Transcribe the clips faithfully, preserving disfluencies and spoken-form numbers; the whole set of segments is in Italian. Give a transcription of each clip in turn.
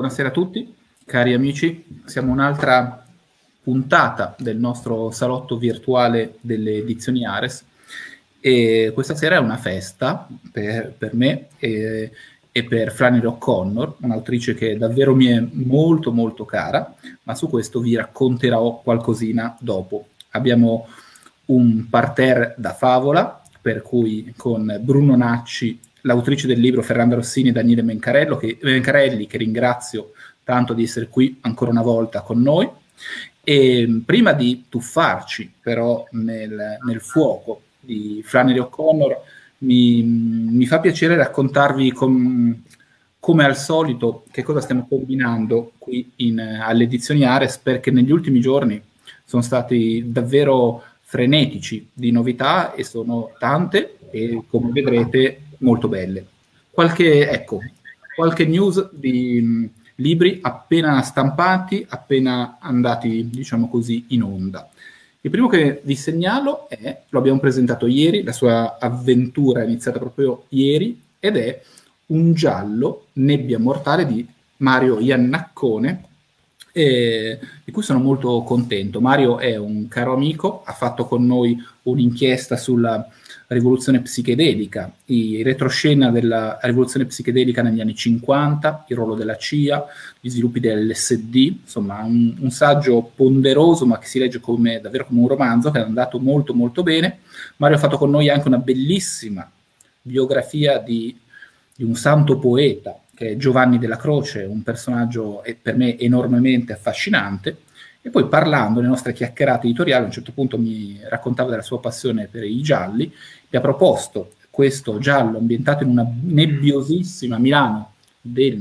Buonasera a tutti, cari amici. Siamo un'altra puntata del nostro salotto virtuale delle edizioni Ares e questa sera è una festa per, per me e, e per Flannery O'Connor, un'autrice che davvero mi è molto molto cara, ma su questo vi racconterò qualcosina dopo. Abbiamo un parterre da favola, per cui con Bruno Nacci, l'autrice del libro Ferranda Rossini e Daniele Mencarello, che, Mencarelli, che ringrazio tanto di essere qui ancora una volta con noi. E prima di tuffarci però nel, nel fuoco di Flannery O'Connor, mi, mi fa piacere raccontarvi com, come al solito che cosa stiamo combinando qui in, alle edizioni Ares, perché negli ultimi giorni sono stati davvero frenetici di novità e sono tante e, come vedrete, molto belle. Qualche, ecco, qualche news di mh, libri appena stampati, appena andati, diciamo così, in onda. Il primo che vi segnalo è, lo abbiamo presentato ieri, la sua avventura è iniziata proprio ieri, ed è un giallo, Nebbia mortale, di Mario Iannaccone, e di cui sono molto contento. Mario è un caro amico, ha fatto con noi un'inchiesta sulla rivoluzione psichedelica, i retroscena della rivoluzione psichedelica negli anni cinquanta, il ruolo della C I A, gli sviluppi dell'L S D, insomma un, un saggio ponderoso ma che si legge come, davvero come un romanzo, che è andato molto molto bene. Mario ha fatto con noi anche una bellissima biografia di, di un santo poeta, che è Giovanni della Croce, un personaggio per me enormemente affascinante. E poi, parlando nelle nostre chiacchierate editoriali, a un certo punto mi raccontava della sua passione per i gialli, mi ha proposto questo giallo ambientato in una nebbiosissima Milano del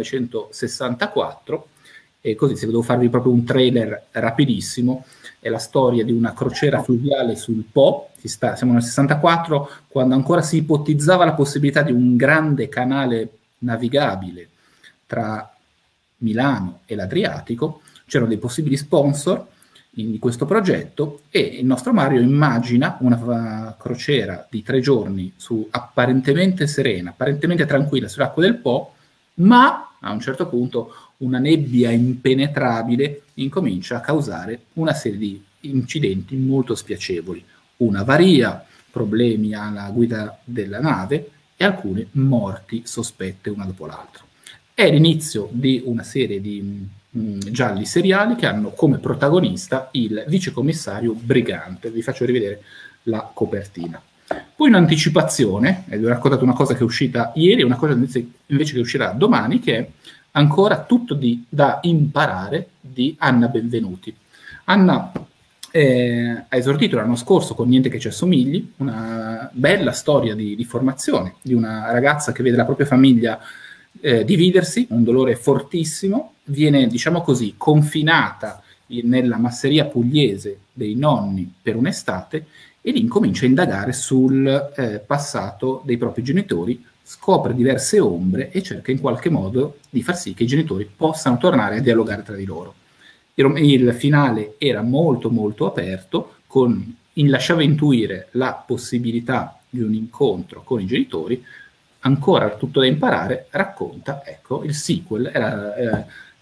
millenovecentosessantaquattro, e così, se devo farvi proprio un trailer rapidissimo, è la storia di una crociera fluviale sul Po. Si sta, siamo nel sessantaquattro, quando ancora si ipotizzava la possibilità di un grande canale navigabile tra Milano e l'Adriatico. C'erano dei possibili sponsor di questo progetto e il nostro Mario immagina una crociera di tre giorni su apparentemente serena, apparentemente tranquilla sulle acque del Po, ma a un certo punto una nebbia impenetrabile incomincia a causare una serie di incidenti molto spiacevoli, una avaria, problemi alla guida della nave e alcune morti sospette una dopo l'altra. È l'inizio di una serie di mh, gialli seriali che hanno come protagonista il vicecommissario Brigante. Vi faccio rivedere la copertina. Poi, in anticipazione, eh, vi ho raccontato una cosa che è uscita ieri, una cosa invece, invece che uscirà domani, che è ancora tutto di, da imparare di Anna Benvenuti. Anna eh, ha esordito l'anno scorso con Niente che ci assomigli, una bella storia di, di formazione di una ragazza che vede la propria famiglia Eh, dividersi, un dolore fortissimo, viene, diciamo così, confinata in, nella masseria pugliese dei nonni per un'estate e lì incomincia a indagare sul eh, passato dei propri genitori, scopre diverse ombre e cerca in qualche modo di far sì che i genitori possano tornare a dialogare tra di loro. Il, il finale era molto molto aperto, con, in, lasciava intuire la possibilità di un incontro con i genitori. Ancora tutto da imparare, racconta, ecco, il sequel, era, eh,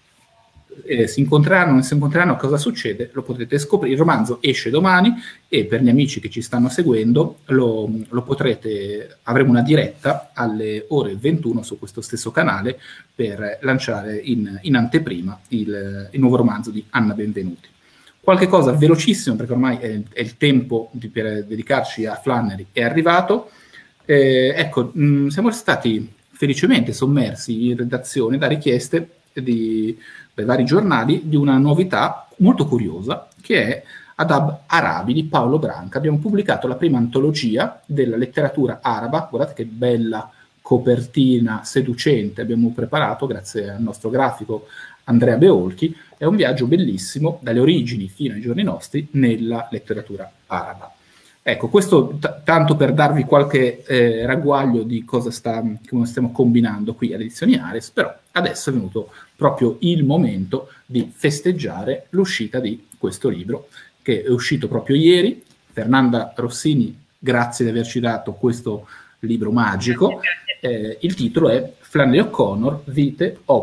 eh, si incontreranno, non si incontreranno, cosa succede, lo potrete scoprire. Il romanzo esce domani e per gli amici che ci stanno seguendo lo, lo potrete, avremo una diretta alle ore ventuno su questo stesso canale per lanciare in, in anteprima il, il nuovo romanzo di Anna Benvenuti. Qualche cosa velocissimo, perché ormai è, è il tempo di, per dedicarci a Flannery, è arrivato. Eh, ecco, mh, siamo stati felicemente sommersi in redazione da richieste di, dai vari giornali di una novità molto curiosa, che è Adab Arabi di Paolo Branca. Abbiamo pubblicato la prima antologia della letteratura araba. Guardate che bella copertina seducente abbiamo preparato grazie al nostro grafico Andrea Beolchi. È un viaggio bellissimo dalle origini fino ai giorni nostri nella letteratura araba. Ecco, questo tanto per darvi qualche eh, ragguaglio di cosa sta, come stiamo combinando qui alle edizioni Ares, però adesso è venuto proprio il momento di festeggiare l'uscita di questo libro, che è uscito proprio ieri. Fernanda Rossini, grazie di averci dato questo libro magico. Eh, il titolo è Flannery O'Connor, Vite, Op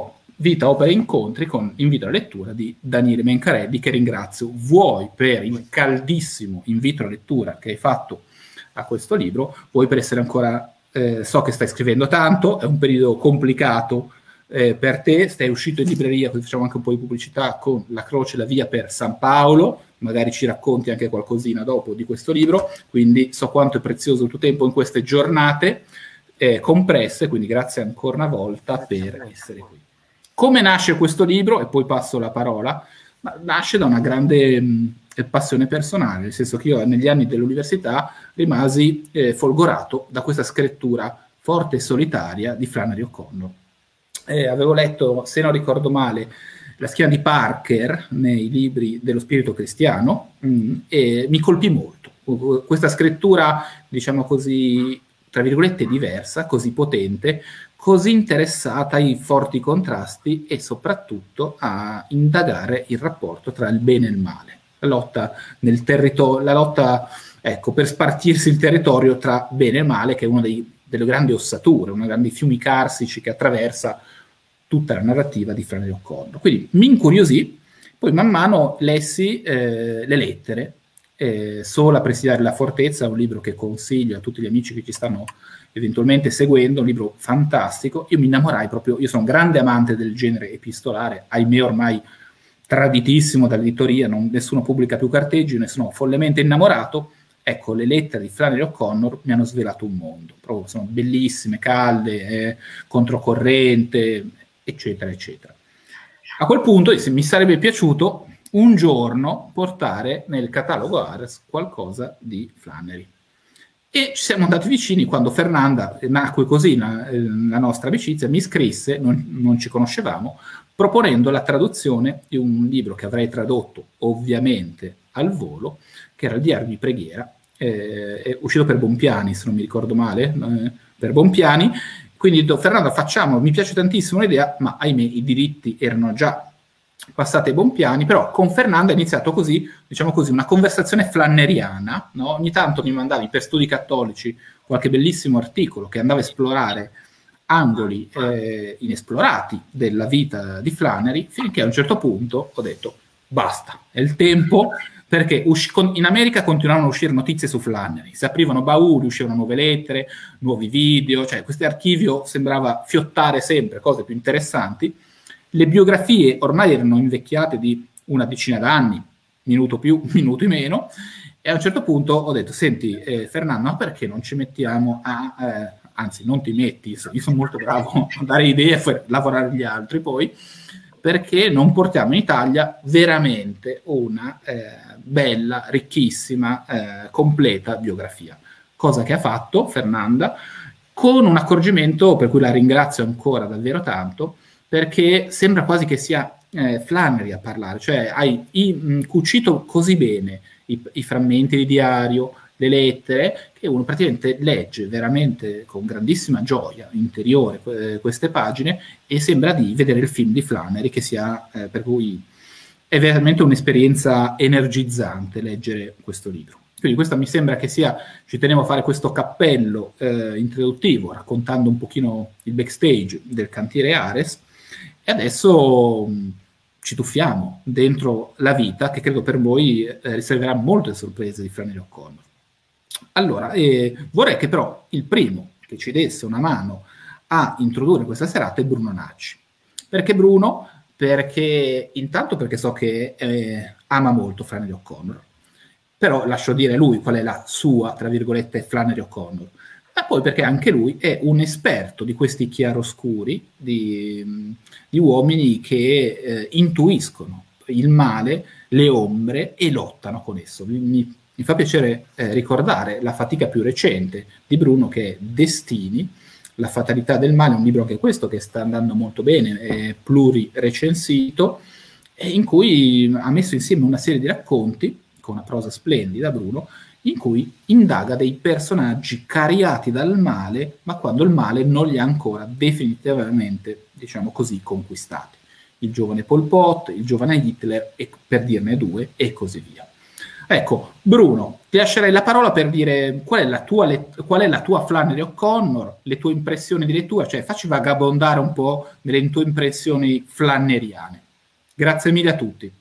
Vita, opera e incontri, con invito alla lettura di Daniele Mencarelli, che ringrazio vuoi per il caldissimo invito alla lettura che hai fatto a questo libro, vuoi per essere ancora, eh, so che stai scrivendo tanto, è un periodo complicato eh, per te, stai uscito in libreria, così facciamo anche un po' di pubblicità, con La Croce e la Via per San Paolo, magari ci racconti anche qualcosina dopo di questo libro, quindi so quanto è prezioso il tuo tempo in queste giornate eh, compresse, quindi grazie ancora una volta per essere qui. Come nasce questo libro? E poi passo la parola. Ma nasce da una grande mh, passione personale, nel senso che io negli anni dell'università rimasi eh, folgorato da questa scrittura forte e solitaria di Flannery O'Connor. Eh, avevo letto, se non ricordo male, La schiena di Parker nei libri dello spirito cristiano mh, e mi colpì molto. Questa scrittura, diciamo così, tra virgolette, diversa, così potente, così interessata ai forti contrasti e soprattutto a indagare il rapporto tra il bene e il male. La lotta nel territorio, la lotta, ecco, per spartirsi il territorio tra bene e male, che è una dei, delle grandi ossature, uno dei grandi fiumi carsici che attraversa tutta la narrativa di Flannery O'Connor. Quindi mi incuriosì, poi man mano lessi eh, le lettere, eh, Sola presidiare la fortezza, un libro che consiglio a tutti gli amici che ci stanno eventualmente seguendo, un libro fantastico. Io mi innamorai proprio, io sono un grande amante del genere epistolare, ahimè ormai traditissimo dall'editoria, non, nessuno pubblica più carteggi, ne sono follemente innamorato. Ecco, le lettere di Flannery O'Connor mi hanno svelato un mondo, proprio sono bellissime, calde, eh, controcorrente, eccetera, eccetera. A quel punto mi sarebbe piaciuto un giorno portare nel catalogo Ars qualcosa di Flannery. E ci siamo andati vicini quando Fernanda, nacque così la, la nostra amicizia, mi scrisse, non, non ci conoscevamo, proponendo la traduzione di un libro che avrei tradotto ovviamente al volo, che era il Diario di preghiera, eh, è uscito per Bompiani, se non mi ricordo male, eh, per Bompiani. Quindi Fernanda, facciamo, mi piace tantissimo l'idea, ma ahimè i diritti erano già passati ai Bompiani, però con Fernanda è iniziato così, diciamo così, una conversazione flanneriana, no? Ogni tanto mi mandavi per Studi Cattolici qualche bellissimo articolo che andava a esplorare angoli eh, inesplorati della vita di Flannery, finché a un certo punto ho detto basta, è il tempo, perché in America continuavano a uscire notizie su Flannery, si aprivano bauli, uscivano nuove lettere, nuovi video, cioè questo archivio sembrava fiottare sempre cose più interessanti. Le biografie ormai erano invecchiate di una decina d'anni, minuto più, minuto meno, e a un certo punto ho detto, senti eh, Fernando, ma perché non ci mettiamo a, eh, anzi non ti metti, io sono molto bravo a dare idee e a lavorare gli altri poi, perché non portiamo in Italia veramente una eh, bella, ricchissima, eh, completa biografia. Cosa che ha fatto Fernanda, con un accorgimento per cui la ringrazio ancora davvero tanto, perché sembra quasi che sia eh, Flannery a parlare, cioè hai i, mh, cucito così bene i, i frammenti di diario, le lettere, che uno praticamente legge veramente con grandissima gioia interiore eh, queste pagine e sembra di vedere il film di Flannery, che sia, eh, per cui è veramente un'esperienza energizzante leggere questo libro. Quindi questo mi sembra che sia, ci tenevo a fare questo cappello eh, introduttivo, raccontando un pochino il backstage del cantiere Ares, e adesso mh, ci tuffiamo dentro la vita, che credo per voi eh, riserverà molte sorprese di Flannery O'Connor. Allora, eh, vorrei che però il primo che ci desse una mano a introdurre questa serata è Bruno Nacci. Perché Bruno? Perché intanto perché so che eh, ama molto Flannery O'Connor, però lascio dire lui qual è la sua, tra virgolette, Flannery O'Connor, ma poi perché anche lui è un esperto di questi chiaroscuri, di, di uomini che eh, intuiscono il male, le ombre e lottano con esso. Mi, mi fa piacere eh, ricordare la fatica più recente di Bruno, che è Destini, La fatalità del male, un libro anche questo che sta andando molto bene, è plurirecensito, e in cui ha messo insieme una serie di racconti, con una prosa splendida Bruno, in cui indaga dei personaggi cariati dal male, ma quando il male non li ha ancora definitivamente, diciamo così, conquistati. Il giovane Pol Pot, il giovane Hitler, e per dirne due, e così via. Ecco, Bruno, ti lascerei la parola per dire qual è la tua, qual è la tua Flannery O'Connor, le tue impressioni di lettura, cioè facci vagabondare un po' nelle tue impressioni flanneriane. Grazie mille a tutti.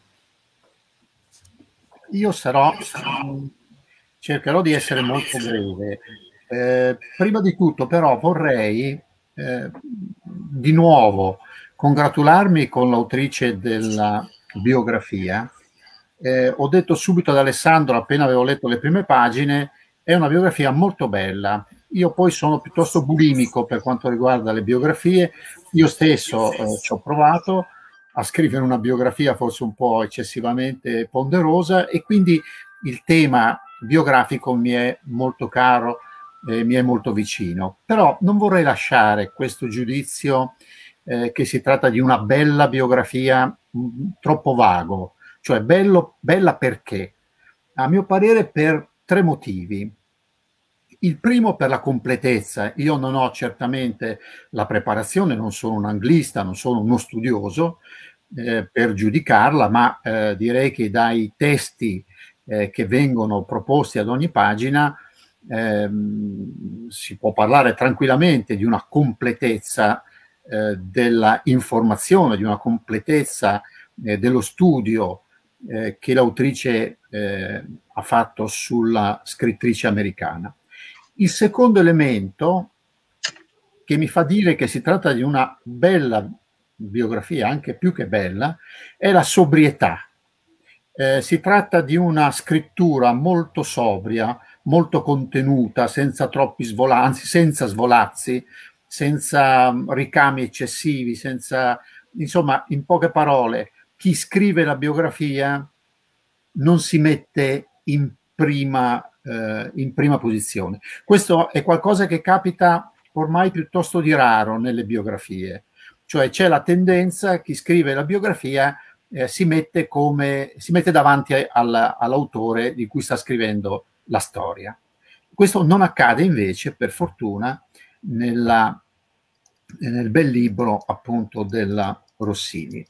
Io sarò, cercherò di essere molto breve. Eh, prima di tutto però vorrei eh, di nuovo congratularmi con l'autrice della biografia. Eh, ho detto subito ad Alessandro, appena avevo letto le prime pagine, è una biografia molto bella. Io poi sono piuttosto bulimico per quanto riguarda le biografie. Io stesso eh, ci ho provato a scrivere una biografia forse un po' eccessivamente ponderosa, e quindi il tema biografico mi è molto caro, eh, mi è molto vicino. Però non vorrei lasciare questo giudizio eh, che si tratta di una bella biografia mh, troppo vago. Cioè bello, bella perché? A mio parere per tre motivi. Il primo per la completezza. Io non ho certamente la preparazione, non sono un anglista, non sono uno studioso eh, per giudicarla, ma eh, direi che dai testi eh, che vengono proposti ad ogni pagina ehm, si può parlare tranquillamente di una completezza eh, della informazione, di una completezza eh, dello studio eh, che l'autrice eh, ha fatto sulla scrittrice americana. Il secondo elemento che mi fa dire che si tratta di una bella biografia, anche più che bella, è la sobrietà. Eh, si tratta di una scrittura molto sobria, molto contenuta, senza troppi svolanzi, senza svolazzi, senza ricami eccessivi, senza, insomma, in poche parole, chi scrive la biografia non si mette in prima Eh, in prima posizione. Questo è qualcosa che capita ormai piuttosto di raro nelle biografie, cioè c'è la tendenza, chi scrive la biografia eh, si mette come si mette davanti al, all'autore di cui sta scrivendo la storia. Questo non accade invece, per fortuna, nella, nel bel libro appunto della Rossini.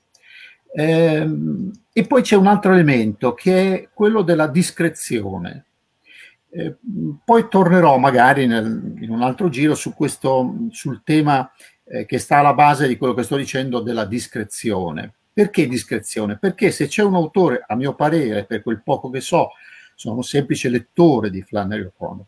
Eh, e poi c'è un altro elemento che è quello della discrezione. Eh, poi tornerò magari nel, in un altro giro su questo, sul tema eh, che sta alla base di quello che sto dicendo della discrezione. Perché discrezione? Perché se c'è un autore, a mio parere, per quel poco che so, sono un semplice lettore di Flannery O'Connor,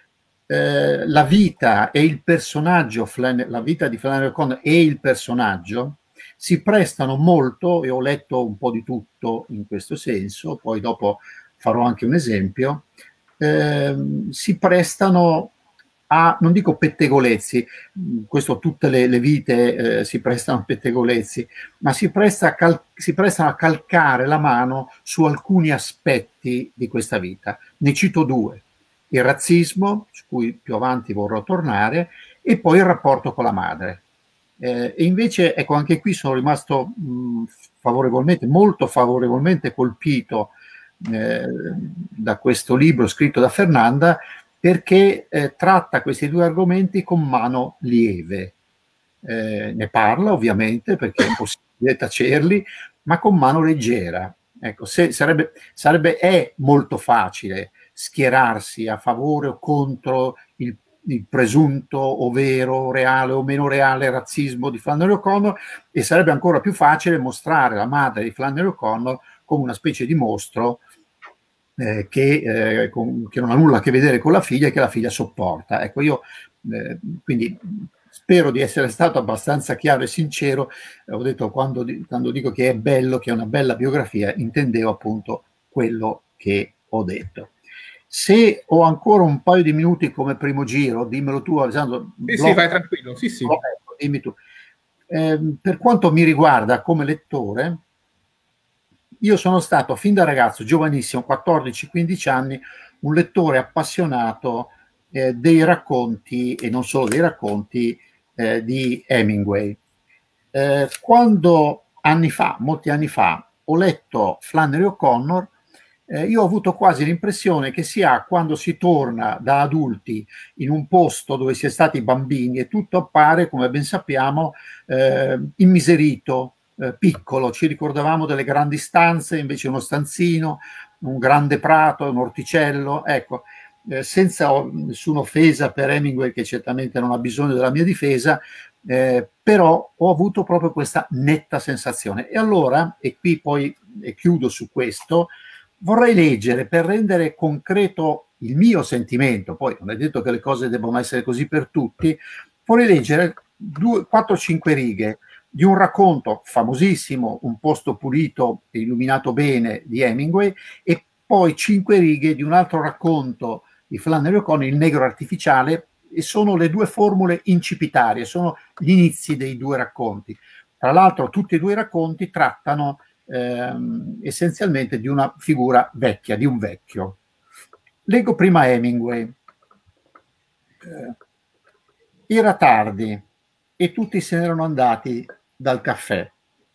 eh, la vita e il personaggio, la vita di Flannery O'Connor e il personaggio si prestano molto, e ho letto un po' di tutto in questo senso, poi dopo farò anche un esempio, Eh, si prestano a, non dico pettegolezzi, questo tutte le, le vite eh, si prestano a pettegolezzi, ma si, presta a cal- si prestano a calcare la mano su alcuni aspetti di questa vita. Ne cito due: il razzismo, su cui più avanti vorrò tornare, e poi il rapporto con la madre. Eh, e invece, ecco, anche qui sono rimasto mh, favorevolmente, molto favorevolmente colpito Eh, da questo libro scritto da Fernanda, perché eh, tratta questi due argomenti con mano lieve. Eh, ne parla ovviamente perché è possibile tacerli, ma con mano leggera. Ecco, se sarebbe, sarebbe è molto facile schierarsi a favore o contro il, il presunto o vero, reale o meno reale razzismo di Flannery O'Connor, e sarebbe ancora più facile mostrare la madre di Flannery O'Connor come una specie di mostro eh, che, eh, con, che non ha nulla a che vedere con la figlia e che la figlia sopporta. Ecco, io eh, quindi spero di essere stato abbastanza chiaro e sincero. Eh, ho detto, quando, quando dico che è bello, che è una bella biografia, intendevo appunto quello che ho detto. Se ho ancora un paio di minuti come primo giro, dimmelo tu, Alessandro. Sì, blocco. Sì, vai tranquillo, sì, sì. Ecco, dimmi tu. Eh, per quanto mi riguarda come lettore, io sono stato fin da ragazzo, giovanissimo, quattordici quindici anni, un lettore appassionato eh, dei racconti, e non solo dei racconti, eh, di Hemingway. Eh, quando anni fa, molti anni fa, ho letto Flannery O'Connor, eh, io ho avuto quasi l'impressione che si ha quando si torna da adulti in un posto dove si è stati bambini e tutto appare, come ben sappiamo, eh, immiserito, eh, piccolo. Ci ricordavamo delle grandi stanze, invece uno stanzino, un grande prato, un orticello, ecco, eh, senza nessuna offesa per Hemingway, che certamente non ha bisogno della mia difesa, eh, però ho avuto proprio questa netta sensazione. E allora, e qui poi e chiudo su questo, vorrei leggere per rendere concreto il mio sentimento, poi non è detto che le cose debbano essere così per tutti, vorrei leggere quattro cinque righe di un racconto famosissimo, Un posto pulito e illuminato bene, di Hemingway, e poi cinque righe di un altro racconto di Flannery O'Connor, Il negro artificiale, e sono le due formule incipitarie, sono gli inizi dei due racconti. Tra l'altro tutti e due i racconti trattano ehm, essenzialmente di una figura vecchia, di un vecchio. Leggo prima Hemingway. Eh, era tardi e tutti se ne erano andati dal caffè,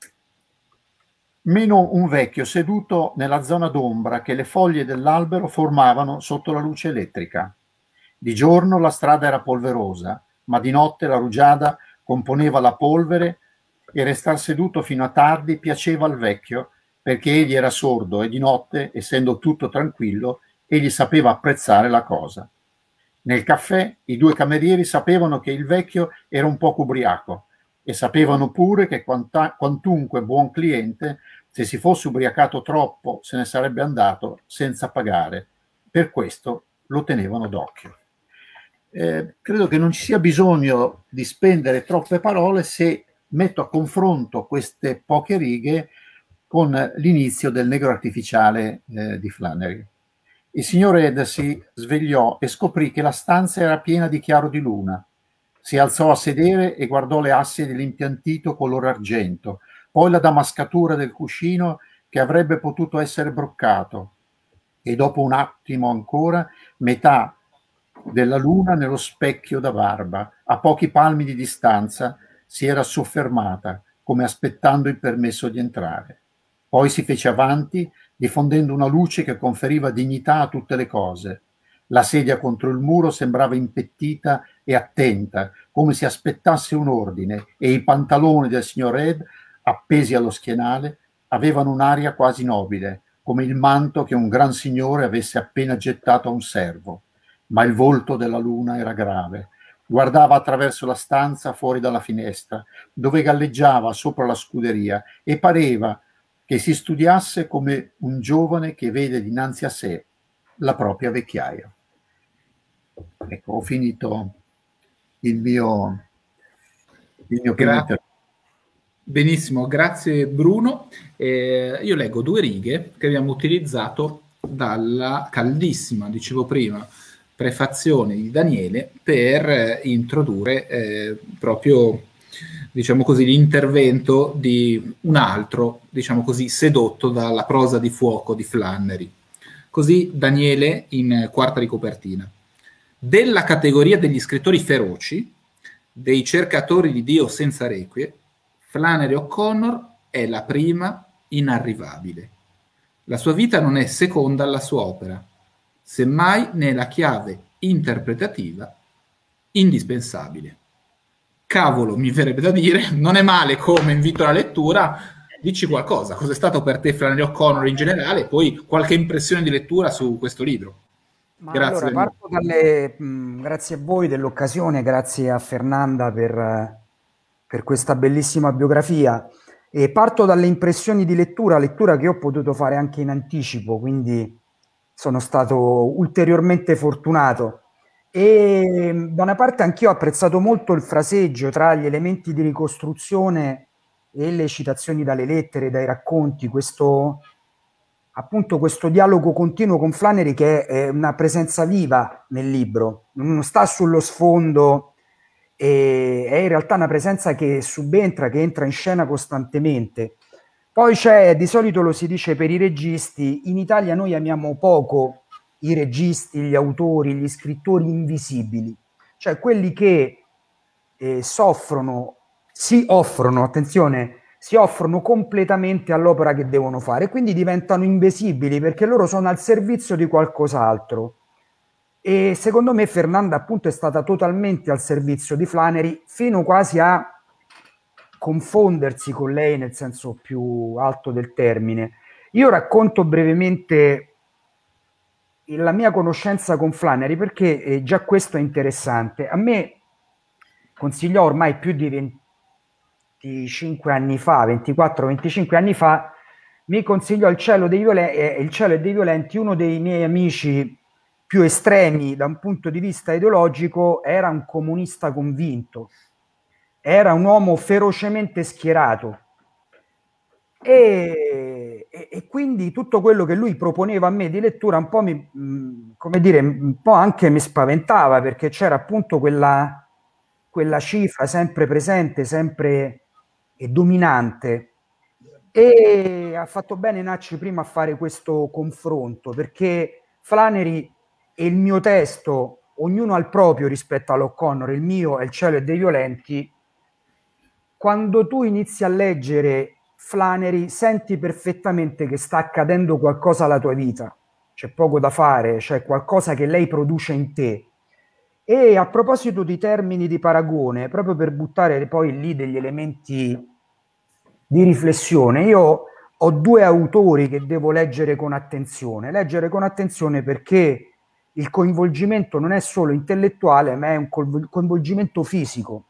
meno un vecchio seduto nella zona d'ombra che le foglie dell'albero formavano sotto la luce elettrica. Di giorno la strada era polverosa, ma di notte la rugiada componeva la polvere e restar seduto fino a tardi piaceva al vecchio, perché egli era sordo e di notte, essendo tutto tranquillo, egli sapeva apprezzare la cosa. Nel caffè i due camerieri sapevano che il vecchio era un poco ubriaco e sapevano pure che quanta, quantunque buon cliente, se si fosse ubriacato troppo, se ne sarebbe andato senza pagare. Per questo lo tenevano d'occhio. Eh, credo che non ci sia bisogno di spendere troppe parole se metto a confronto queste poche righe con l'inizio del Negro artificiale eh, di Flannery. Il signor Ed si svegliò e scoprì che la stanza era piena di chiaro di luna. Si alzò a sedere e guardò le assi dell'impiantito color argento, poi la damascatura del cuscino che avrebbe potuto essere broccato, e dopo un attimo ancora metà della luna nello specchio da barba, a pochi palmi di distanza, si era soffermata, come aspettando il permesso di entrare. Poi si fece avanti, diffondendo una luce che conferiva dignità a tutte le cose. La sedia contro il muro sembrava impettita e attenta, come se aspettasse un ordine, e i pantaloni del signor Ed, appesi allo schienale, avevano un'aria quasi nobile, come il manto che un gran signore avesse appena gettato a un servo. Ma il volto della luna era grave. Guardava attraverso la stanza fuori dalla finestra, dove galleggiava sopra la scuderia, e pareva che si studiasse come un giovane che vede dinanzi a sé la propria vecchiaia. Ecco, ho finito il mio, il mio primo intervento. Benissimo, grazie Bruno. Eh, io leggo due righe che abbiamo utilizzato dalla caldissima, dicevo prima, prefazione di Daniele per eh, introdurre eh, proprio, diciamo così, l'intervento di un altro, diciamo così, sedotto dalla prosa di fuoco di Flannery. Così Daniele in quarta di copertina. Della categoria degli scrittori feroci, dei cercatori di Dio senza requie, Flannery O'Connor è la prima inarrivabile. La sua vita non è seconda alla sua opera, semmai ne è la chiave interpretativa indispensabile. Cavolo, mi verrebbe da dire, non è male come invito alla lettura. Dici qualcosa, cos'è stato per te Flannery O'Connor in generale, poi qualche impressione di lettura su questo libro. Ma Grazie. Allora, parto dalle, mh, grazie a voi dell'occasione, grazie a Fernanda per, per questa bellissima biografia, e parto dalle impressioni di lettura, lettura che ho potuto fare anche in anticipo, quindi sono stato ulteriormente fortunato. E da una parte anch'io ho apprezzato molto il fraseggio tra gli elementi di ricostruzione e le citazioni dalle lettere, dai racconti, questo appunto questo dialogo continuo con Flannery, che è una presenza viva nel libro, non sta sullo sfondo, e è in realtà una presenza che subentra, che entra in scena costantemente. Poi c'è, di solito lo si dice per i registi, in Italia noi amiamo poco i registi, gli autori, gli scrittori invisibili, cioè quelli che eh, soffrono, si offrono, attenzione, si offrono completamente all'opera che devono fare, quindi diventano invisibili perché loro sono al servizio di qualcos'altro. E secondo me Fernanda appunto è stata totalmente al servizio di Flannery, fino quasi a confondersi con lei nel senso più alto del termine. Io racconto brevemente la mia conoscenza con Flannery, perché eh, già questo è interessante. A me consigliò ormai più di venticinque anni fa, ventiquattro venticinque anni fa, mi consigliò Il cielo dei violenti, eh, Il cielo e dei violenti, uno dei miei amici più estremi da un punto di vista ideologico, era un comunista convinto, era un uomo ferocemente schierato. E, e, e quindi tutto quello che lui proponeva a me di lettura un po' mi, mh, come dire, un po' anche mi spaventava, perché c'era appunto quella, quella cifra sempre presente, sempre e dominante. E ha fatto bene Nacci prima a fare questo confronto, perché Flannery e il mio testo, ognuno al proprio rispetto all'O'Connor, il mio è Il cielo e dei violenti. Quando tu inizi a leggere Flannery senti perfettamente che sta accadendo qualcosa alla tua vita, c'è poco da fare, c'è qualcosa che lei produce in te. E a proposito di termini di paragone, proprio per buttare poi lì degli elementi di riflessione, io ho due autori che devo leggere con attenzione, leggere con attenzione perché il coinvolgimento non è solo intellettuale, ma è un coinvolgimento fisico.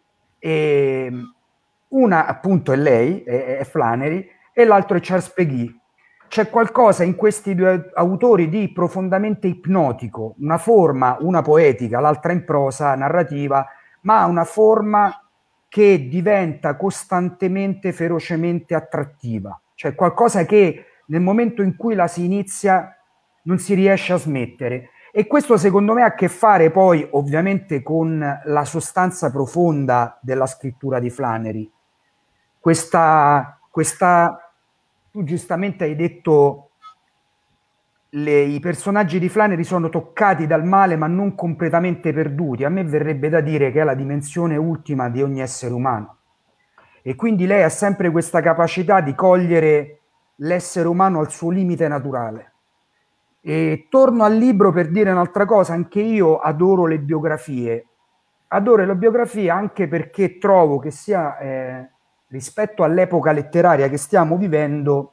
E una appunto è lei, è, è Flannery, e l'altro è Charles Peguy. C'è qualcosa in questi due autori di profondamente ipnotico, una forma, una poetica, l'altra in prosa, narrativa, ma una forma che diventa costantemente, ferocemente attrattiva. Cioè qualcosa che nel momento in cui la si inizia non si riesce a smettere. E questo secondo me ha a che fare poi ovviamente con la sostanza profonda della scrittura di Flannery. Questa, questa tu giustamente hai detto le, i personaggi di Flannery sono toccati dal male ma non completamente perduti. A me verrebbe da dire che è la dimensione ultima di ogni essere umano. E quindi lei ha sempre questa capacità di cogliere l'essere umano al suo limite naturale. E torno al libro per dire un'altra cosa, anche io adoro le biografie, adoro le biografie anche perché trovo che sia, eh, rispetto all'epoca letteraria che stiamo vivendo,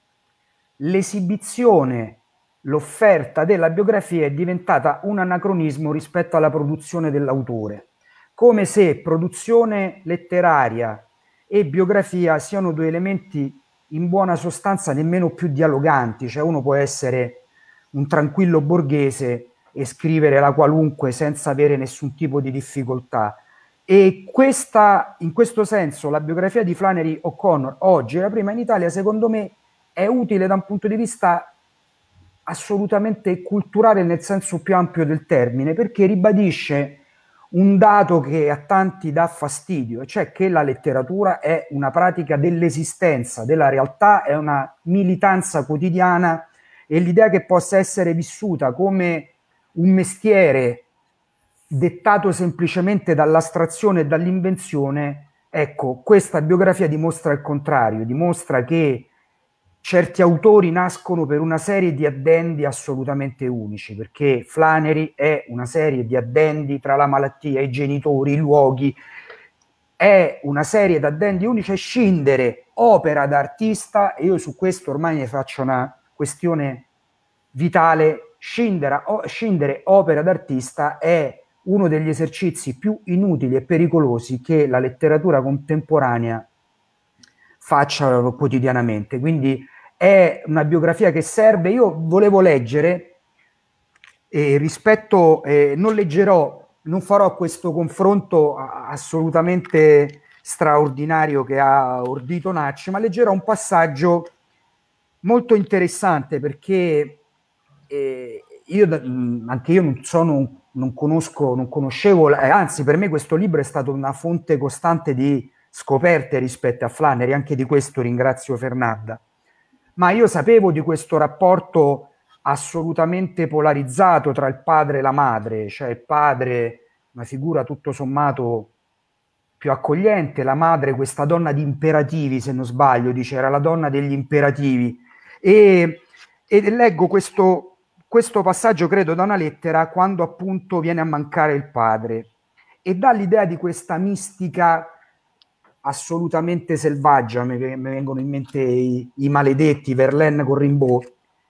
l'esibizione, l'offerta della biografia è diventata un anacronismo rispetto alla produzione dell'autore, come se produzione letteraria e biografia siano due elementi in buona sostanza nemmeno più dialoganti, cioè uno può essere un tranquillo borghese e scrivere la qualunque senza avere nessun tipo di difficoltà. E questa, in questo senso, la biografia di Flannery O'Connor, oggi, la prima in Italia, secondo me è utile da un punto di vista assolutamente culturale nel senso più ampio del termine, perché ribadisce un dato che a tanti dà fastidio, cioè che la letteratura è una pratica dell'esistenza, della realtà, è una militanza quotidiana, e l'idea che possa essere vissuta come un mestiere dettato semplicemente dall'astrazione e dall'invenzione, ecco, questa biografia dimostra il contrario, dimostra che certi autori nascono per una serie di addendi assolutamente unici, perché Flannery è una serie di addendi tra la malattia, i genitori, i luoghi, è una serie di addendi unici, e scindere opera d'artista, e io su questo ormai ne faccio una questione vitale, scindere, scindere opera d'artista è uno degli esercizi più inutili e pericolosi che la letteratura contemporanea faccia quotidianamente. Quindi è una biografia che serve. Io volevo leggere, eh, rispetto, eh, non leggerò, non farò questo confronto assolutamente straordinario che ha ordito Nacci, ma leggerò un passaggio molto interessante perché eh, io, anche io non sono, non conosco, non conoscevo, eh, anzi per me questo libro è stato una fonte costante di scoperte rispetto a Flannery, anche di questo ringrazio Fernanda, ma io sapevo di questo rapporto assolutamente polarizzato tra il padre e la madre, cioè il padre una figura tutto sommato più accogliente, la madre questa donna di imperativi, se non sbaglio, dice era la donna degli imperativi, e, e leggo questo, questo passaggio, credo da una lettera, quando appunto viene a mancare il padre, e dà l'idea di questa mistica assolutamente selvaggia. Mi, mi vengono in mente i, i maledetti, Verlaine con Rimbaud,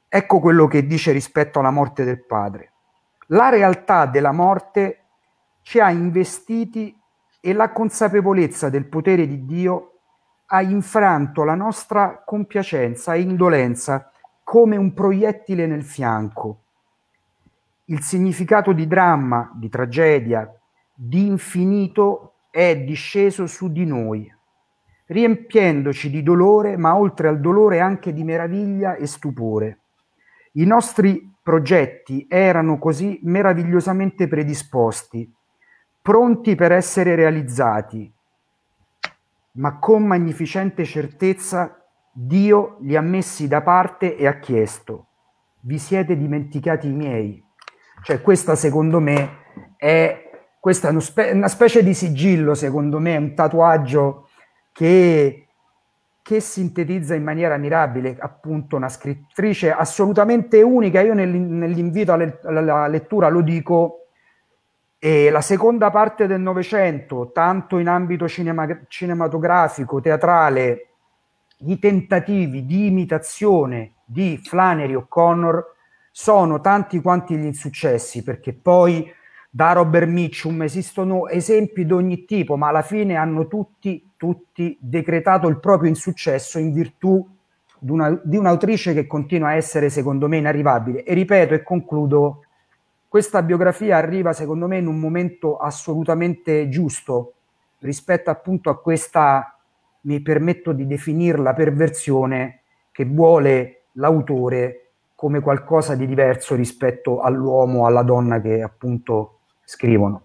ecco quello che dice rispetto alla morte del padre. La realtà della morte ci ha investiti e la consapevolezza del potere di Dio ha infranto la nostra compiacenza e indolenza come un proiettile nel fianco. Il significato di dramma, di tragedia, di infinito è disceso su di noi, riempiendoci di dolore, ma oltre al dolore anche di meraviglia e stupore. I nostri progetti erano così meravigliosamente predisposti, pronti per essere realizzati, ma con magnificente certezza Dio li ha messi da parte e ha chiesto: vi siete dimenticati i miei? Cioè questa secondo me è, questa è uno spe- una specie di sigillo, secondo me, un tatuaggio che, che sintetizza in maniera mirabile appunto una scrittrice assolutamente unica. Io nell- nell'invito alle- alla lettura lo dico. E la seconda parte del Novecento, tanto in ambito cinema- cinematografico, teatrale, i tentativi di imitazione di Flannery O'Connor sono tanti quanti gli insuccessi, perché poi da Robert Mitchum esistono esempi di ogni tipo, ma alla fine hanno tutti, tutti decretato il proprio insuccesso in virtù di, una, di un'autrice che continua a essere secondo me inarrivabile. E ripeto e concludo, questa biografia arriva secondo me in un momento assolutamente giusto rispetto appunto a questa, mi permetto di definirla, perversione che vuole l'autore come qualcosa di diverso rispetto all'uomo, alla donna che appunto scrivono.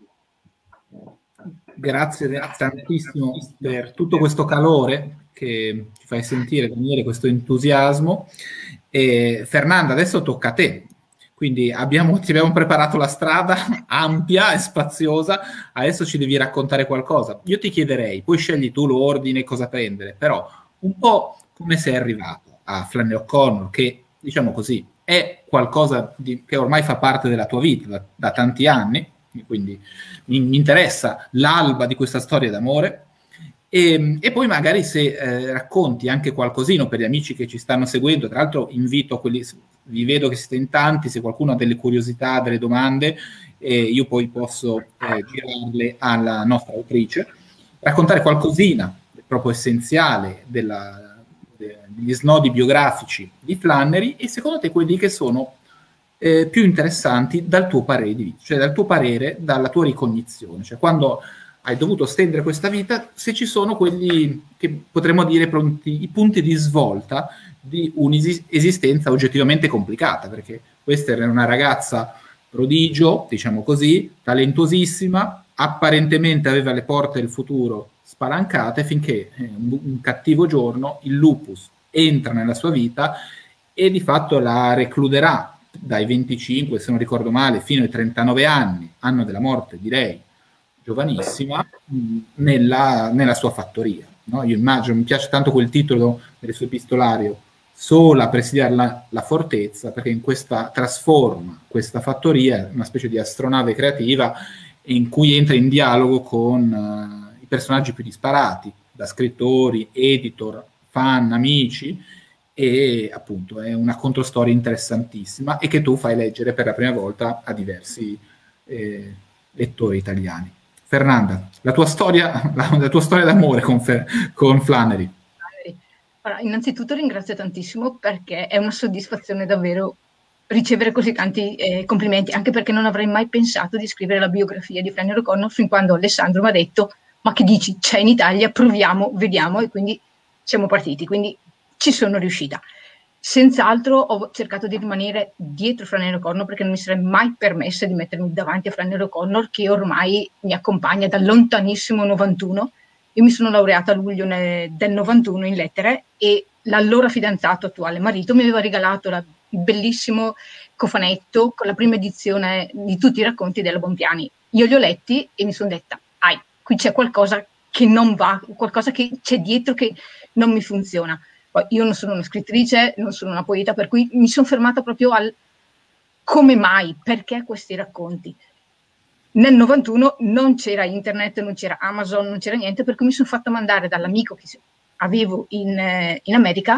Grazie tantissimo per tutto questo calore che ci fai sentire, Daniele, questo entusiasmo. E Fernanda, adesso tocca a te. Quindi abbiamo, ti abbiamo preparato la strada ampia e spaziosa, adesso ci devi raccontare qualcosa. Io ti chiederei, poi scegli tu l'ordine, cosa prendere, però un po' come sei arrivato a Flannery O'Connor, che diciamo così è qualcosa di, che ormai fa parte della tua vita da, da tanti anni, quindi mi, mi interessa l'alba di questa storia d'amore. E, e poi magari se eh, racconti anche qualcosino per gli amici che ci stanno seguendo, tra l'altro invito quelli, vi vedo che siete in tanti, se qualcuno ha delle curiosità, delle domande, eh, io poi posso eh, girarle alla nostra autrice, raccontare qualcosina proprio essenziale della, de, degli snodi biografici di Flannery e secondo te quelli che sono eh, più interessanti dal tuo parere di vita, cioè dal tuo parere, dalla tua ricognizione, cioè quando hai dovuto stendere questa vita, se ci sono quelli che potremmo dire pronti, i punti di svolta di un'esistenza oggettivamente complicata, perché questa era una ragazza prodigio, diciamo così, talentuosissima, apparentemente aveva le porte del futuro spalancate, finché eh, un, un cattivo giorno il lupus entra nella sua vita e di fatto la recluderà dai venticinque, se non ricordo male, fino ai trentanove anni, anno della morte di lei, giovanissima, nella, nella sua fattoria. No? Io immagino, mi piace tanto quel titolo del suo epistolario, sola a presidiare la, la fortezza, perché in questa trasforma questa fattoria una specie di astronave creativa in cui entra in dialogo con uh, i personaggi più disparati, da scrittori, editor, fan, amici, e appunto è una controstoria interessantissima e che tu fai leggere per la prima volta a diversi eh, lettori italiani. Fernanda, la tua storia, la, la tua storia d'amore con, con Flannery. Allora, innanzitutto ringrazio tantissimo perché è una soddisfazione davvero ricevere così tanti eh, complimenti, anche perché non avrei mai pensato di scrivere la biografia di Flannery O'Connor fin quando Alessandro mi ha detto ma che dici, c'è in Italia, proviamo, vediamo, e quindi siamo partiti, quindi ci sono riuscita. Senz'altro ho cercato di rimanere dietro Flannery O'Connor perché non mi sarei mai permessa di mettermi davanti a Flannery O'Connor, che ormai mi accompagna dal lontanissimo novantuno. Io mi sono laureata a luglio del novantuno in lettere e l'allora fidanzato, attuale marito, mi aveva regalato la, il bellissimo cofanetto con la prima edizione di tutti i racconti della Bonpiani. Io li ho letti e mi sono detta, ai, qui c'è qualcosa che non va, qualcosa che c'è dietro che non mi funziona. Poi io non sono una scrittrice, non sono una poeta, per cui mi sono fermata proprio al come mai, perché questi racconti. Nel novantuno non c'era internet, non c'era Amazon, non c'era niente, per cui mi sono fatta mandare dall'amico che avevo in, in America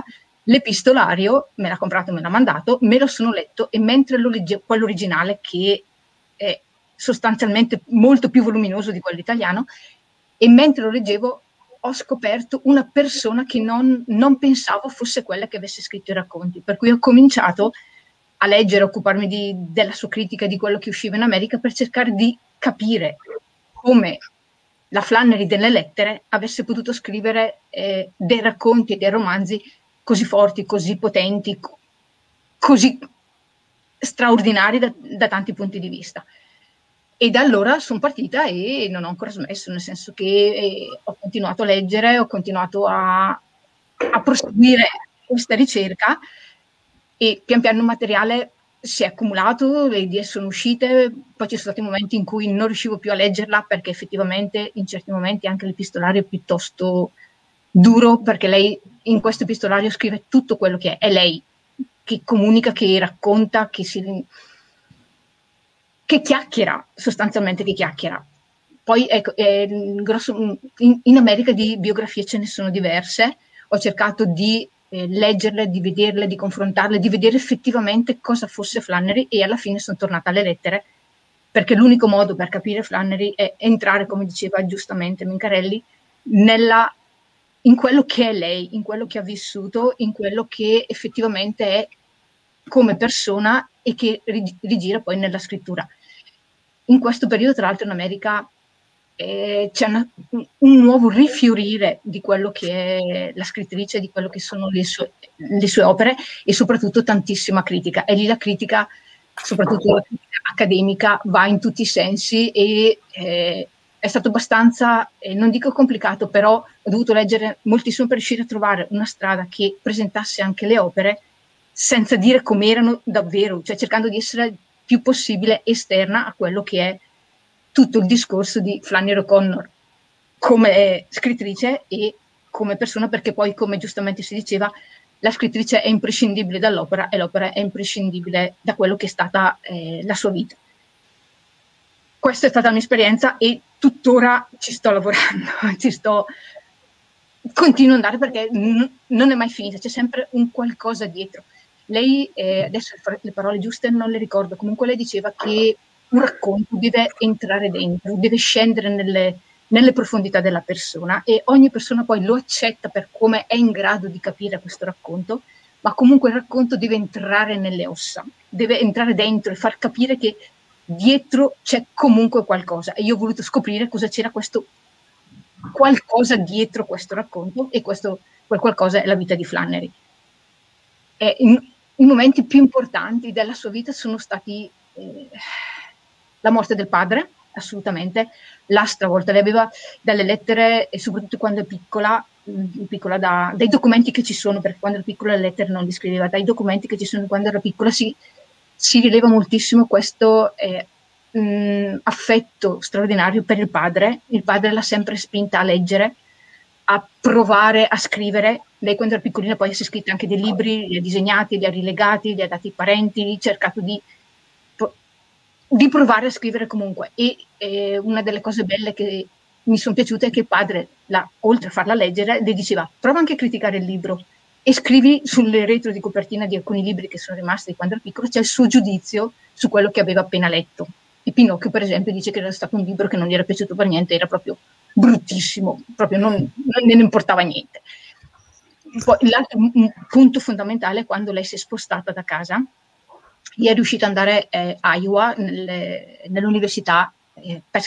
L'epistolario me l'ha comprato, me l'ha mandato, me lo sono letto e mentre lo leggevo, quello originale che è sostanzialmente molto più voluminoso di quello italiano, e mentre lo leggevo ho scoperto una persona che non, non pensavo fosse quella che avesse scritto i racconti, per cui ho cominciato a leggere, a occuparmi di, della sua critica, di quello che usciva in America, per cercare di capire come la Flannery delle lettere avesse potuto scrivere eh, dei racconti e dei romanzi così forti, così potenti, così straordinari da, da tanti punti di vista. E da allora sono partita e non ho ancora smesso, nel senso che eh, ho continuato a leggere, ho continuato a, a proseguire questa ricerca e pian piano il materiale si è accumulato, le idee sono uscite, poi ci sono stati momenti in cui non riuscivo più a leggerla perché effettivamente in certi momenti anche l'epistolario è piuttosto duro, perché lei in questo epistolario scrive tutto quello che è, è lei che comunica, che racconta, che si... che chiacchiera, sostanzialmente che chiacchiera. Poi ecco, eh, grosso, in, in America di biografie ce ne sono diverse, ho cercato di eh, leggerle, di vederle, di confrontarle, di vedere effettivamente cosa fosse Flannery e alla fine sono tornata alle lettere, perché l'unico modo per capire Flannery è entrare, come diceva giustamente Mincarelli, nella, in quello che è lei, in quello che ha vissuto, in quello che effettivamente è come persona e che rigira poi nella scrittura. In questo periodo, tra l'altro, in America eh, c'è una, un nuovo rifiorire di quello che è la scrittrice, di quello che sono le sue, le sue opere e soprattutto tantissima critica. E lì la critica, soprattutto la critica accademica, va in tutti i sensi e eh, è stato abbastanza, eh, non dico complicato, però ho dovuto leggere moltissimo per riuscire a trovare una strada che presentasse anche le opere senza dire com'erano davvero, cioè cercando di essere il più possibile esterna a quello che è tutto il discorso di Flannery O'Connor come scrittrice e come persona, perché poi, come giustamente si diceva, la scrittrice è imprescindibile dall'opera e l'opera è imprescindibile da quello che è stata eh, la sua vita. Questa è stata la mia esperienza e tuttora ci sto lavorando, ci sto... continuo ad andare perché non è mai finita, c'è sempre un qualcosa dietro. Lei, eh, adesso le parole giuste non le ricordo, comunque lei diceva che un racconto deve entrare dentro, deve scendere nelle, nelle profondità della persona e ogni persona poi lo accetta per come è in grado di capire questo racconto, ma comunque il racconto deve entrare nelle ossa, deve entrare dentro e far capire che dietro c'è comunque qualcosa. E io ho voluto scoprire cosa c'era questo qualcosa dietro questo racconto e questo quel qualcosa è la vita di Flannery. E in, i momenti più importanti della sua vita sono stati eh, la morte del padre, assolutamente, l'ha stravolta. Lei aveva dalle lettere, e soprattutto quando è piccola, piccola da, dai documenti che ci sono, perché quando era piccola le lettere non li scriveva, dai documenti che ci sono quando era piccola si, si rileva moltissimo questo eh, mh, affetto straordinario per il padre. Il padre l'ha sempre spinta a leggere, a provare a scrivere. Lei quando era piccolina poi si è scritta anche dei libri, li ha disegnati, li ha rilegati, li ha dati ai parenti, ha cercato di, di provare a scrivere comunque. E eh, una delle cose belle che mi sono piaciute è che il padre, la, oltre a farla leggere, le diceva prova anche a criticare il libro e scrivi sulle retro di copertina di alcuni libri che sono rimasti di quando era piccolo, c'è il suo giudizio su quello che aveva appena letto. E Pinocchio, per esempio, dice che era stato un libro che non gli era piaciuto per niente, era proprio bruttissimo, proprio non, non ne importava niente. Poi l'altro punto fondamentale è quando lei si è spostata da casa e è riuscita ad andare eh, a Iowa nelle, nell'università eh, per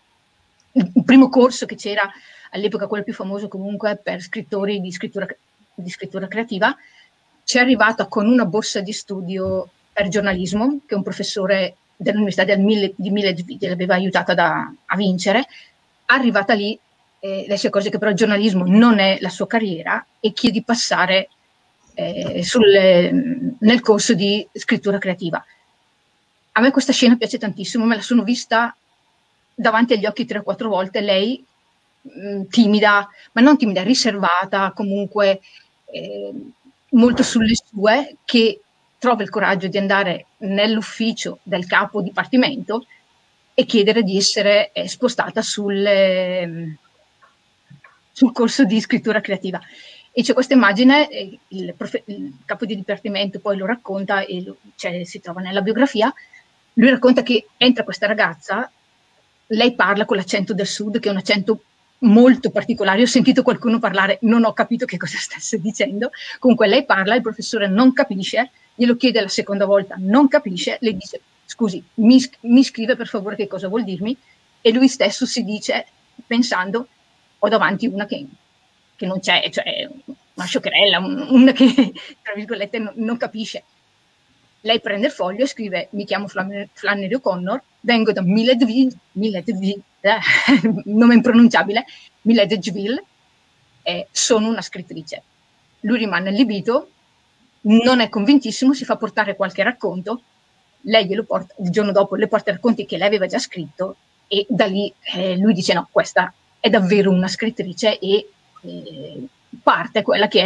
il primo corso che c'era all'epoca, quello più famoso comunque per scrittori di scrittura, di scrittura creativa. C'è arrivata con una borsa di studio per giornalismo che un professore dell'università del Mille, di Milledgeville l'aveva aiutata da, a vincere. Arrivata lì eh, lei si accorge che però il giornalismo non è la sua carriera e chiede di passare eh, sul, nel corso di scrittura creativa. A me questa scena piace tantissimo, me la sono vista davanti agli occhi tre o quattro volte. Lei mh, timida, ma non timida, riservata, comunque eh, molto sulle sue, che trova il coraggio di andare nell'ufficio del capo dipartimento e chiedere di essere eh, spostata sul, eh, sul corso di scrittura creativa. E c'è questa immagine, il, profe, il capo di dipartimento poi lo racconta e lo, cioè, si trova nella biografia. Lui racconta che entra questa ragazza, lei parla con l'accento del sud, che è un accento molto particolare. Io ho sentito qualcuno parlare, non ho capito che cosa stesse dicendo. Comunque lei parla, il professore non capisce, glielo chiede la seconda volta, non capisce, le dice scusi, mi, mi scrive per favore che cosa vuol dirmi, e lui stesso si dice, pensando, ho davanti una che, che non c'è, cioè una scioccherella, una che, tra virgolette, non, non capisce. Lei prende il foglio e scrive, mi chiamo Flannery O'Connor, vengo da Milledgeville, Milledgeville eh, nome impronunciabile, Milledgeville, e sono una scrittrice. Lui rimane allibito, non è convintissimo, si fa portare qualche racconto, lei glielo porta, il giorno dopo le porta racconti che lei aveva già scritto, e da lì eh, lui dice no, questa è davvero una scrittrice, e eh, parte quella che è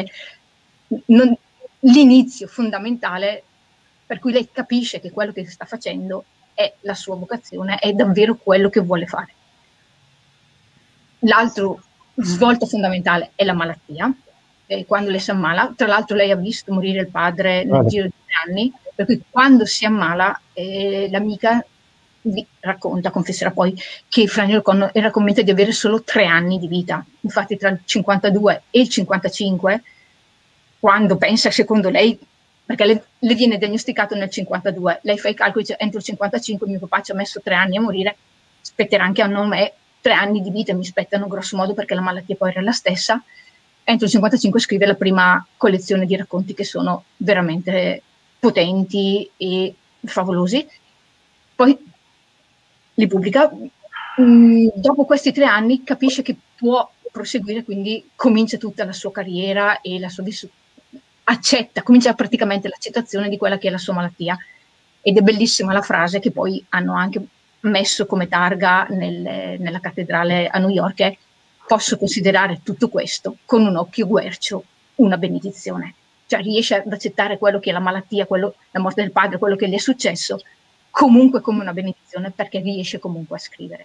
l'inizio fondamentale per cui lei capisce che quello che sta facendo è la sua vocazione, è davvero quello che vuole fare. L'altro svolta fondamentale è la malattia, eh, quando lei si ammala. Tra l'altro lei ha visto morire il padre nel giro di tre anni, per cui quando si ammala eh, l'amica racconta, confesserà poi, che Flannery O'Connor era convinta di avere solo tre anni di vita. Infatti tra il cinquantadue e il cinquantacinque, quando pensa, secondo lei, perché le, le viene diagnosticato nel cinquantadue, lei fa i calcoli, dice, entro il cinquantacinque mio papà ci ha messo tre anni a morire, spetterà anche a me tre anni di vita, mi spettano grosso modo perché la malattia poi era la stessa. Entro il cinquantacinque scrive la prima collezione di racconti che sono veramente potenti e favolosi. Poi li pubblica. Mm, dopo questi tre anni capisce che può proseguire, quindi comincia tutta la sua carriera e la sua vissuta. Accetta, comincia praticamente l'accettazione di quella che è la sua malattia, ed è bellissima la frase che poi hanno anche messo come targa nel, nella cattedrale a New York, è: posso considerare tutto questo con un occhio guercio una benedizione. Cioè riesce ad accettare quello che è la malattia, quello, la morte del padre, quello che gli è successo, comunque come una benedizione, perché riesce comunque a scrivere.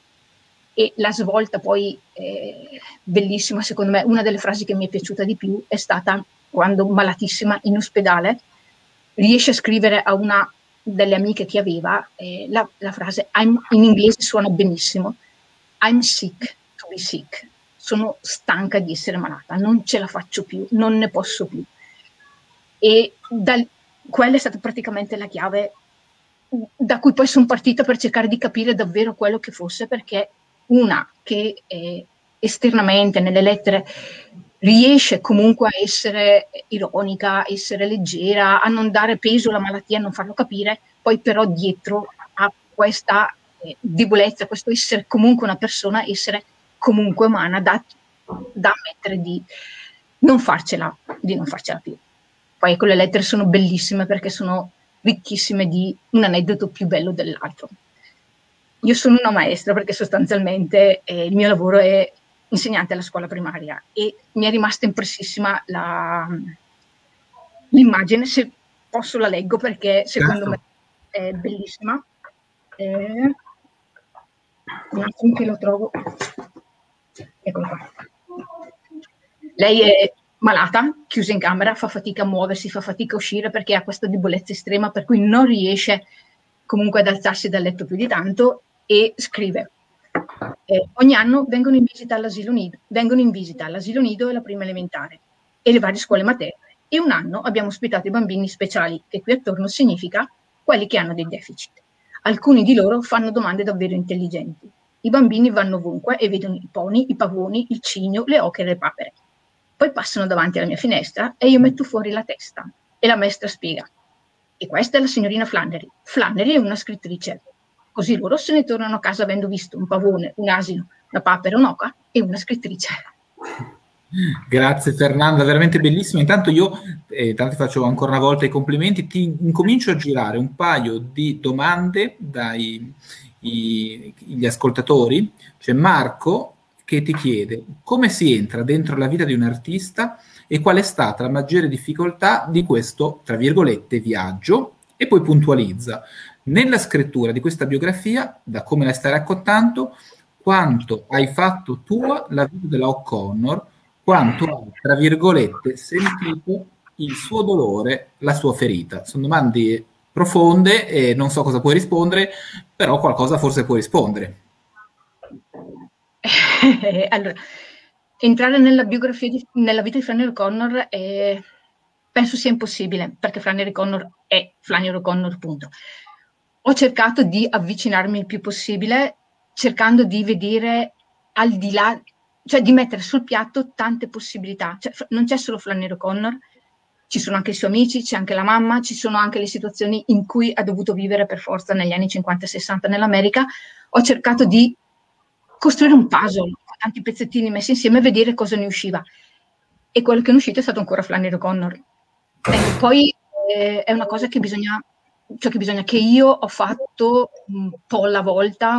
E la svolta poi eh, bellissima, secondo me, una delle frasi che mi è piaciuta di più è stata quando, malatissima in ospedale, riesce a scrivere a una delle amiche che aveva eh, la, la frase, I'm, in inglese suona benissimo, I'm sick to be sick, sono stanca di essere malata, non ce la faccio più, non ne posso più. E da, quella è stata praticamente la chiave da cui poi sono partita per cercare di capire davvero quello che fosse, perché una che eh, esternamente nelle lettere riesce comunque a essere ironica, a essere leggera, a non dare peso alla malattia, a non farlo capire, poi però dietro ha questa eh, debolezza, questo essere comunque una persona, essere comunque umana, da, da ammettere di non farcela, di non farcela più. Poi ecco, le lettere sono bellissime perché sono ricchissime di un aneddoto più bello dell'altro. Io sono una maestra perché sostanzialmente eh, il mio lavoro è insegnante alla scuola primaria, e mi è rimasta impressissima l'immagine, se posso la leggo perché secondo me è bellissima. Eh, un attimo che lo trovo. Eccolo qua. Lei è malata, chiusa in camera, fa fatica a muoversi, fa fatica a uscire perché ha questa debolezza estrema, per cui non riesce comunque ad alzarsi dal letto più di tanto, e scrive: eh, ogni anno vengono in visita all'asilo nido, vengono in visita all'asilo nido e la prima elementare e le varie scuole materne, e un anno abbiamo ospitato i bambini speciali, che qui attorno significa quelli che hanno dei deficit. Alcuni di loro fanno domande davvero intelligenti. I bambini vanno ovunque e vedono i pony, i pavoni, il cigno, le oche e le papere. Poi passano davanti alla mia finestra e io metto fuori la testa e la maestra spiega: e questa è la signorina Flannery. Flannery è una scrittrice. Così loro se ne tornano a casa avendo visto un pavone, un asino, una papera, un'oca e una scrittrice. Grazie Fernanda, veramente bellissimo. Intanto io, eh, tanto faccio ancora una volta i complimenti, ti incomincio a girare un paio di domande dai i, gli ascoltatori. C'è Marco che ti chiede: come si entra dentro la vita di un artista e qual è stata la maggiore difficoltà di questo, tra virgolette, viaggio? E poi puntualizza: nella scrittura di questa biografia, da come la stai raccontando, quanto hai fatto tua la vita della O'Connor, quanto ha, tra virgolette, sentito il suo dolore, la sua ferita. Sono domande profonde e non so cosa puoi rispondere, però qualcosa forse puoi rispondere. Allora, entrare nella biografia, di, nella vita di Flannery O'Connor è, penso sia impossibile, perché Flannery O'Connor è Flannery O'Connor, punto. Ho cercato di avvicinarmi il più possibile, cercando di vedere al di là, cioè di mettere sul piatto tante possibilità. Cioè, non c'è solo Flannery O'Connor, ci sono anche i suoi amici, c'è anche la mamma, ci sono anche le situazioni in cui ha dovuto vivere per forza negli anni cinquanta e sessanta nell'America. Ho cercato di costruire un puzzle, tanti pezzettini messi insieme e vedere cosa ne usciva. E quello che ne è uscito è stato ancora Flannery O'Connor. Ecco, poi eh, è una cosa che bisogna, cioè che bisogna, che io ho fatto un po' alla volta,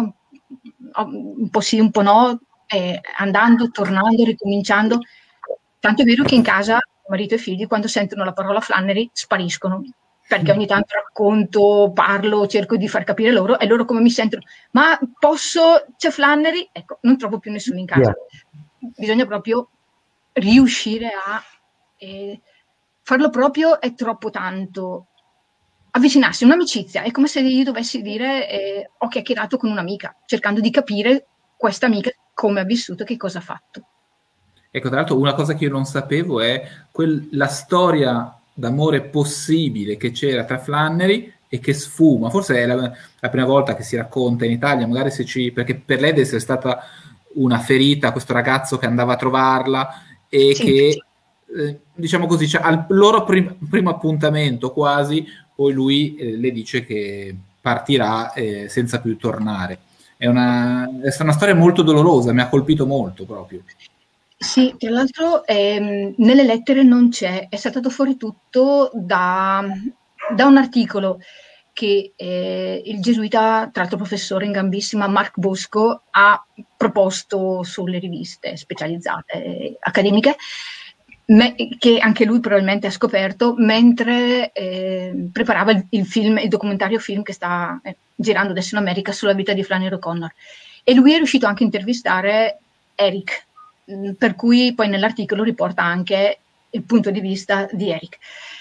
un po' sì, un po' no, eh, andando, tornando, ricominciando. Tanto è vero che in casa marito e figli, quando sentono la parola Flannery, spariscono, perché ogni tanto racconto, parlo, cerco di far capire loro, e loro come mi sentono, ma posso, c'è Flannery? Ecco, non trovo più nessuno in casa. Yeah. Bisogna proprio riuscire a eh, farlo proprio, è troppo tanto. Avvicinarsi, un'amicizia, è come se io dovessi dire eh, ho chiacchierato con un'amica, cercando di capire questa amica come ha vissuto, che cosa ha fatto. Ecco, tra l'altro una cosa che io non sapevo è quel, la storia d'amore possibile che c'era tra Flannery e che sfuma. Forse è la, la prima volta che si racconta in Italia, magari se ci, perché per lei deve essere stata una ferita, questo ragazzo che andava a trovarla e sì, che, eh, diciamo così, cioè, al loro prim, primo appuntamento quasi, poi lui eh, le dice che partirà eh, senza più tornare. È una, è stata una storia molto dolorosa, mi ha colpito molto proprio. Sì, tra l'altro ehm, nelle lettere non c'è, è saltato fuori tutto da, da un articolo che eh, il gesuita, tra l'altro professore in gambissima, Mark Bosco, ha proposto sulle riviste specializzate eh, accademiche, me, che anche lui probabilmente ha scoperto mentre eh, preparava il, il film, il documentario film che sta eh, girando adesso in America sulla vita di Flannery O'Connor. E lui è riuscito anche a intervistare Eric, per cui poi nell'articolo riporta anche il punto di vista di Eric.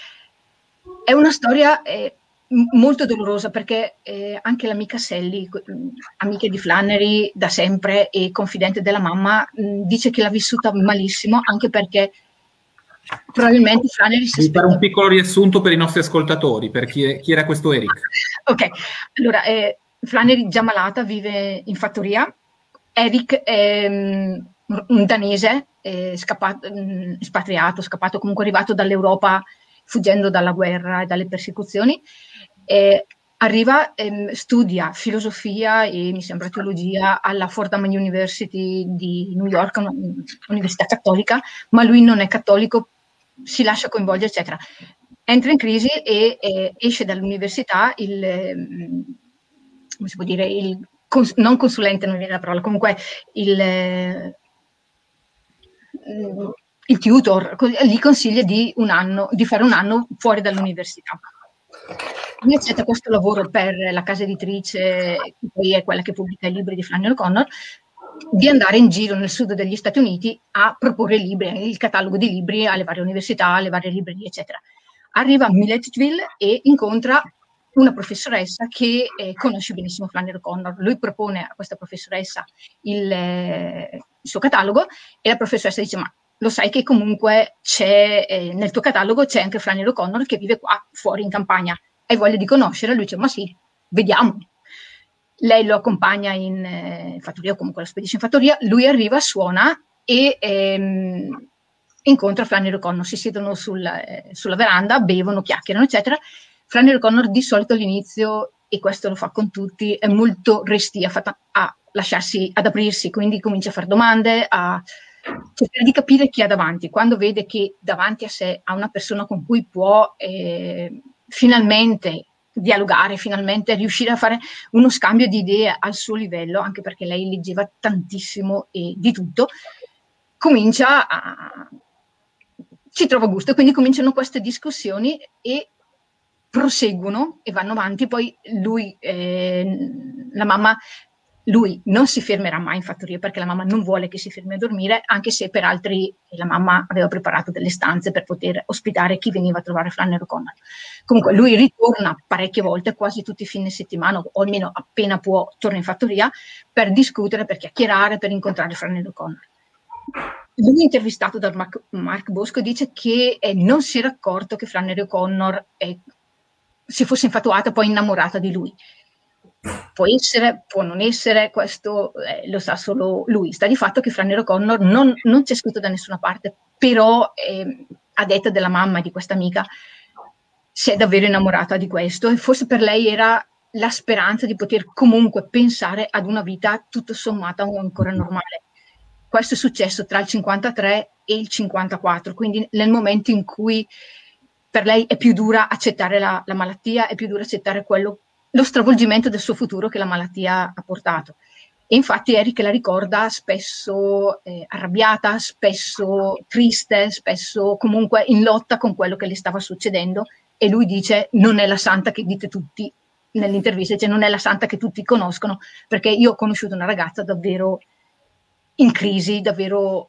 È una storia eh, molto dolorosa perché eh, anche l'amica Sally, amica di Flannery da sempre e confidente della mamma, mh, dice che l'ha vissuta malissimo, anche perché probabilmente Flannery si aspetta... fare un piccolo riassunto per i nostri ascoltatori, per chi, chi era questo Eric. Ok, allora eh, Flannery già malata vive in fattoria, Eric è mh, un danese, eh, scappato, mh, espatriato, scappato, comunque arrivato dall'Europa fuggendo dalla guerra e dalle persecuzioni, eh, arriva, ehm, studia filosofia e mi sembra teologia alla Fordham University di New York, un'università cattolica, ma lui non è cattolico, si lascia coinvolgere, eccetera. Entra in crisi e eh, esce dall'università il, eh, come si può dire, il cons- non consulente, non viene la parola, comunque il... Eh, il tutor gli consiglia di, un anno, di fare un anno fuori dall'università. Lui accetta questo lavoro per la casa editrice, che poi è quella che pubblica i libri di Flannery O'Connor, di andare in giro nel sud degli Stati Uniti a proporre libri, il catalogo di libri alle varie università, alle varie librerie, eccetera. Arriva a Milledgeville e incontra una professoressa che eh, conosce benissimo Flannery O'Connor. Lui propone a questa professoressa il, eh, il suo catalogo e la professoressa dice: ma lo sai che comunque c'è eh, nel tuo catalogo c'è anche Flannery O'Connor che vive qua fuori in campagna, hai voglia di conoscere? Lui dice: ma sì, vediamo. Lei lo accompagna in eh, fattoria, o comunque lo spedisce in fattoria, lui arriva, suona e ehm, incontra Flannery O'Connor, si siedono sul, eh, sulla veranda, bevono, chiacchierano, eccetera. Flannery O'Connor di solito all'inizio, e questo lo fa con tutti, è molto restia a, a lasciarsi, ad aprirsi, quindi comincia a fare domande, a cercare di capire chi ha davanti. Quando vede che davanti a sé ha una persona con cui può eh, finalmente dialogare, finalmente riuscire a fare uno scambio di idee al suo livello, anche perché lei leggeva tantissimo e di tutto, comincia a... ci trova gusto, quindi cominciano queste discussioni e proseguono e vanno avanti. Poi lui, eh, la mamma lui non si fermerà mai in fattoria perché la mamma non vuole che si fermi a dormire, anche se per altri la mamma aveva preparato delle stanze per poter ospitare chi veniva a trovare Flannery O'Connor. Comunque lui ritorna parecchie volte, quasi tutti i fine settimana, o almeno appena può torna in fattoria per discutere, per chiacchierare, per incontrare Flannery O'Connor. Lui, intervistato da Mark, Mark Bosco, dice che eh, non si era accorto che Flannery O'Connor eh, si fosse infatuata, poi innamorata di lui. Può essere, può non essere, questo eh, lo sa solo lui. Sta di fatto che Flannery O'Connor non, non c'è scritto da nessuna parte, però eh, a detta della mamma e di questa amica si è davvero innamorata di questo, e forse per lei era la speranza di poter comunque pensare ad una vita tutto sommato ancora normale. Questo è successo tra il cinquantatré e il cinquantaquattro, quindi nel momento in cui per lei è più dura accettare la, la malattia, è più dura accettare quello, lo stravolgimento del suo futuro che la malattia ha portato. E infatti Eric la ricorda spesso eh, arrabbiata, spesso triste, spesso comunque in lotta con quello che le stava succedendo, e lui dice non è la santa che dite tutti nell'intervista, cioè non è la santa che tutti conoscono, perché io ho conosciuto una ragazza davvero in crisi, davvero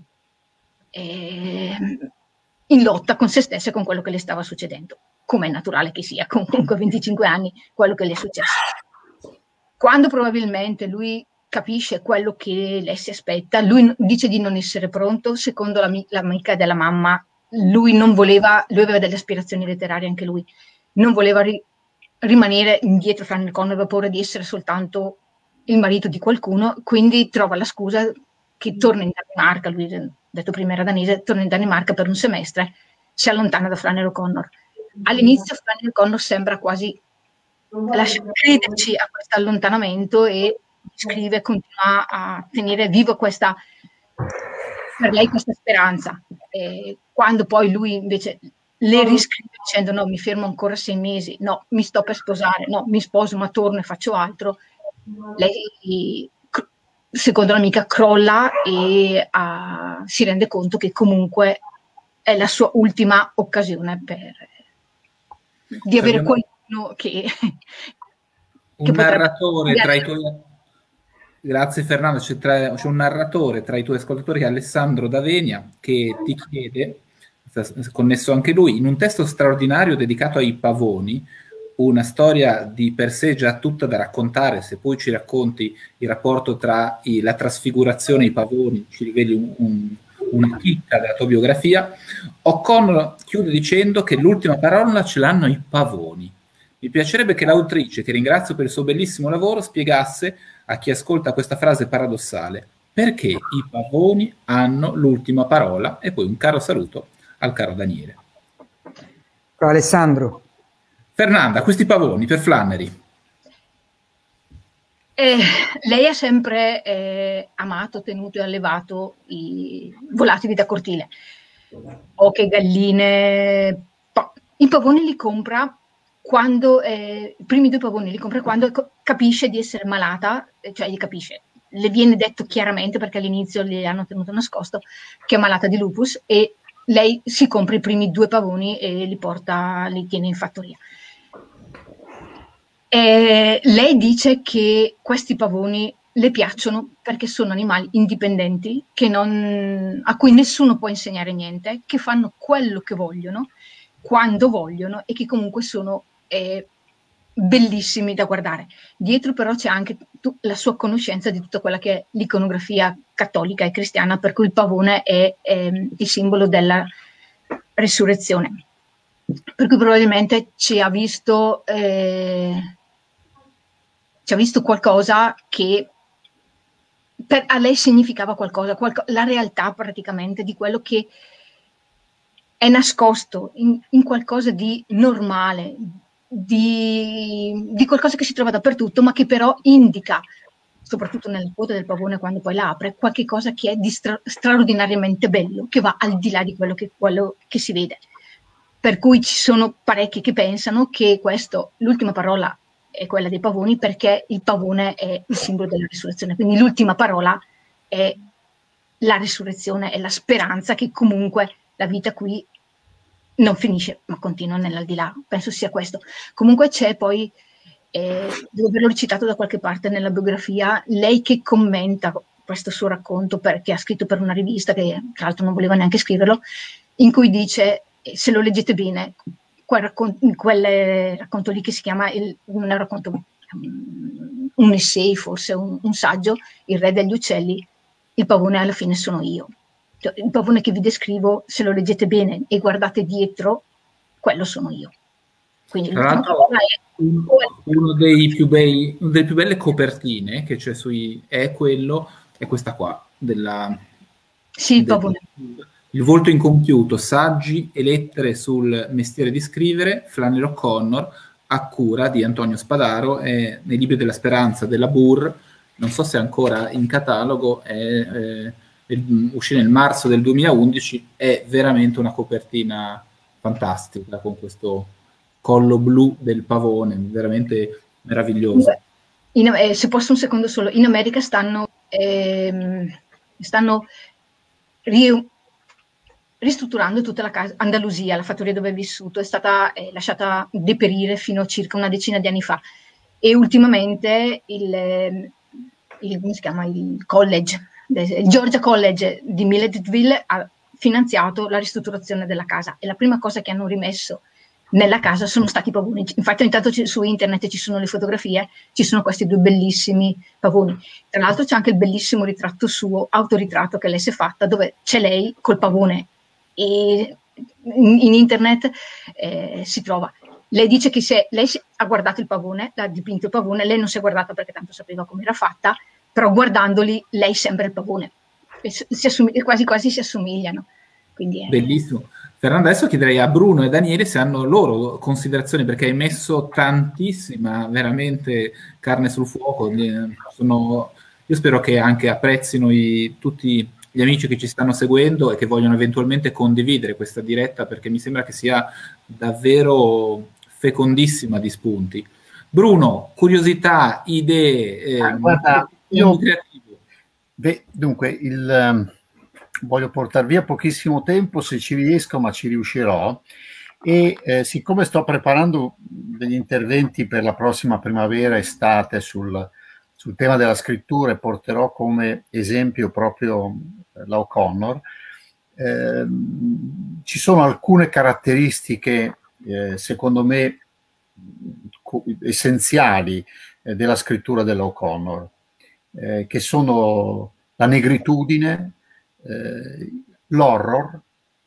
eh, in lotta con se stessa e con quello che le stava succedendo, come è naturale che sia, comunque a venticinque anni quello che le è successo. Quando probabilmente lui capisce quello che lei si aspetta, lui dice di non essere pronto, secondo l'amica della mamma, lui non voleva, lui aveva delle aspirazioni letterarie anche lui, non voleva ri, rimanere indietro Flannery O'Connor, aveva paura di essere soltanto il marito di qualcuno, quindi trova la scusa che torna in Danimarca, lui detto prima era danese, torna in Danimarca per un semestre, si allontana da Flannery O'Connor. All'inizio Flannery O'Connor sembra quasi lascia crederci a questo allontanamento e scrive, continua a tenere vivo questa, per lei questa speranza. E quando poi lui invece le riscrive dicendo no, mi fermo ancora sei mesi, no, mi sto per sposare, no, mi sposo ma torno e faccio altro, lei secondo l'amica crolla e uh, si rende conto che comunque è la sua ultima occasione per, di avere Abbiamo qualcuno che, un che narratore tra i tuoi grazie Fernando, c'è, tra... c'è un narratore tra i tuoi ascoltatori, Alessandro D'Avenia, che ti chiede, connesso anche lui, in un testo straordinario dedicato ai pavoni, una storia di per sé già tutta da raccontare, se poi ci racconti il rapporto tra i, la trasfigurazione e i pavoni, ci riveli un, un, una chicca della tua biografia. O'Connor chiude dicendo che l'ultima parola ce l'hanno i pavoni. Mi piacerebbe che l'autrice, che ringrazio per il suo bellissimo lavoro, spiegasse a chi ascolta questa frase paradossale perché i pavoni hanno l'ultima parola, e poi un caro saluto al caro Daniele. Ciao Alessandro. Fernanda, questi pavoni per Flannery. Eh, lei ha sempre eh, amato, tenuto e allevato i volatili da cortile, oche, galline. Pa- I pavoni li compra quando, eh, i primi due pavoni li compra quando capisce di essere malata, cioè li capisce, le viene detto chiaramente perché all'inizio le hanno tenuto nascosto che è malata di lupus, e lei si compra i primi due pavoni e li porta, li tiene in fattoria. Eh, lei dice che questi pavoni le piacciono perché sono animali indipendenti, che non, a cui nessuno può insegnare niente, che fanno quello che vogliono, quando vogliono, e che comunque sono eh, bellissimi da guardare. Dietro però c'è anche tu, la sua conoscenza di tutta quella che è l'iconografia cattolica e cristiana, per cui il pavone è, è il simbolo della risurrezione. Per cui probabilmente ci ha visto... Eh, ci ha visto qualcosa che per, a lei significava qualcosa, qualco, la realtà praticamente di quello che è nascosto in, in qualcosa di normale, di, di qualcosa che si trova dappertutto, ma che però indica, soprattutto nella quota del pavone quando poi la apre, qualche cosa che è di stra, straordinariamente bello, che va al di là di quello che, quello che si vede. Per cui ci sono parecchi che pensano che questo, l'ultima parola è quella dei pavoni, perché il pavone è il simbolo della risurrezione, quindi l'ultima parola è la risurrezione, è la speranza che comunque la vita qui non finisce ma continua nell'aldilà. Penso sia questo. Comunque c'è poi eh, devo averlo recitato da qualche parte nella biografia, lei che commenta questo suo racconto perché ha scritto per una rivista che tra l'altro non voleva neanche scriverlo, in cui dice, se lo leggete bene, quel racconto, quel racconto lì che si chiama, il, non è un racconto, un essay forse, un, un saggio, Il re degli uccelli, il pavone alla fine sono io. Cioè, il pavone che vi descrivo, se lo leggete bene e guardate dietro, quello sono io. Quindi tra l'altro un, uno dei più bei, una delle più belle copertine che c'è sui è quello, è questa qua, della, sì, il del, pavone. Il volto incompiuto, saggi e lettere sul mestiere di scrivere, Flannery O'Connor, a cura di Antonio Spadaro, e nei libri della Speranza della Burr, non so se è ancora in catalogo, è, è, è, uscì nel marzo del duemilaundici, è veramente una copertina fantastica, con questo collo blu del pavone, veramente meraviglioso. In, eh, se posso un secondo solo, in America stanno, ehm, stanno ri, ristrutturando tutta la casa, Andalusia, la fattoria dove è vissuto, è stata eh, lasciata deperire fino a circa una decina di anni fa, e ultimamente il, il, come si chiama, il college, il Georgia College di Milletville ha finanziato la ristrutturazione della casa, e la prima cosa che hanno rimesso nella casa sono stati pavoni. Infatti intanto su internet ci sono le fotografie, ci sono questi due bellissimi pavoni. Tra l'altro c'è anche il bellissimo ritratto suo, autoritratto che lei si è fatta, dove c'è lei col pavone, e in, in internet eh, si trova. Lei dice che se lei ha guardato il pavone, ha dipinto il pavone, lei non si è guardata perché tanto sapeva come era fatta, però guardandoli lei sembra il pavone, e si assomig- quasi quasi si assomigliano. Quindi è... Bellissimo. Fernando, adesso chiederei a Bruno e Daniele se hanno loro considerazioni, perché hai messo tantissima, veramente, carne sul fuoco. Sono, io spero che anche apprezzino i, tutti gli amici che ci stanno seguendo e che vogliono eventualmente condividere questa diretta, perché mi sembra che sia davvero fecondissima di spunti. Bruno, curiosità, idee, eh, ah, guarda, io, beh, dunque, il... Um... voglio portare via pochissimo tempo se ci riesco, ma ci riuscirò, e eh, siccome sto preparando degli interventi per la prossima primavera estate sul, sul tema della scrittura, e porterò come esempio proprio la O'Connor, eh, ci sono alcune caratteristiche eh, secondo me essenziali eh, della scrittura della O'Connor, eh, che sono la negritudine, Eh, l'horror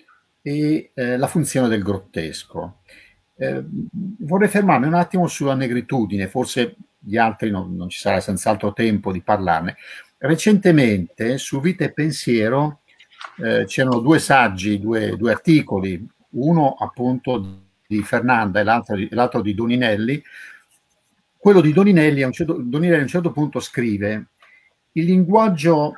e eh, la funzione del grottesco. Eh, vorrei fermarmi un attimo sulla negritudine, forse gli altri non, non ci sarà senz'altro tempo di parlarne. Recentemente su Vita e Pensiero eh, c'erano due saggi, due, due articoli, uno appunto di Fernanda e l'altro di, l'altro di Doninelli. Quello di Doninelli a un certo, Doninelli a un certo punto scrive: il linguaggio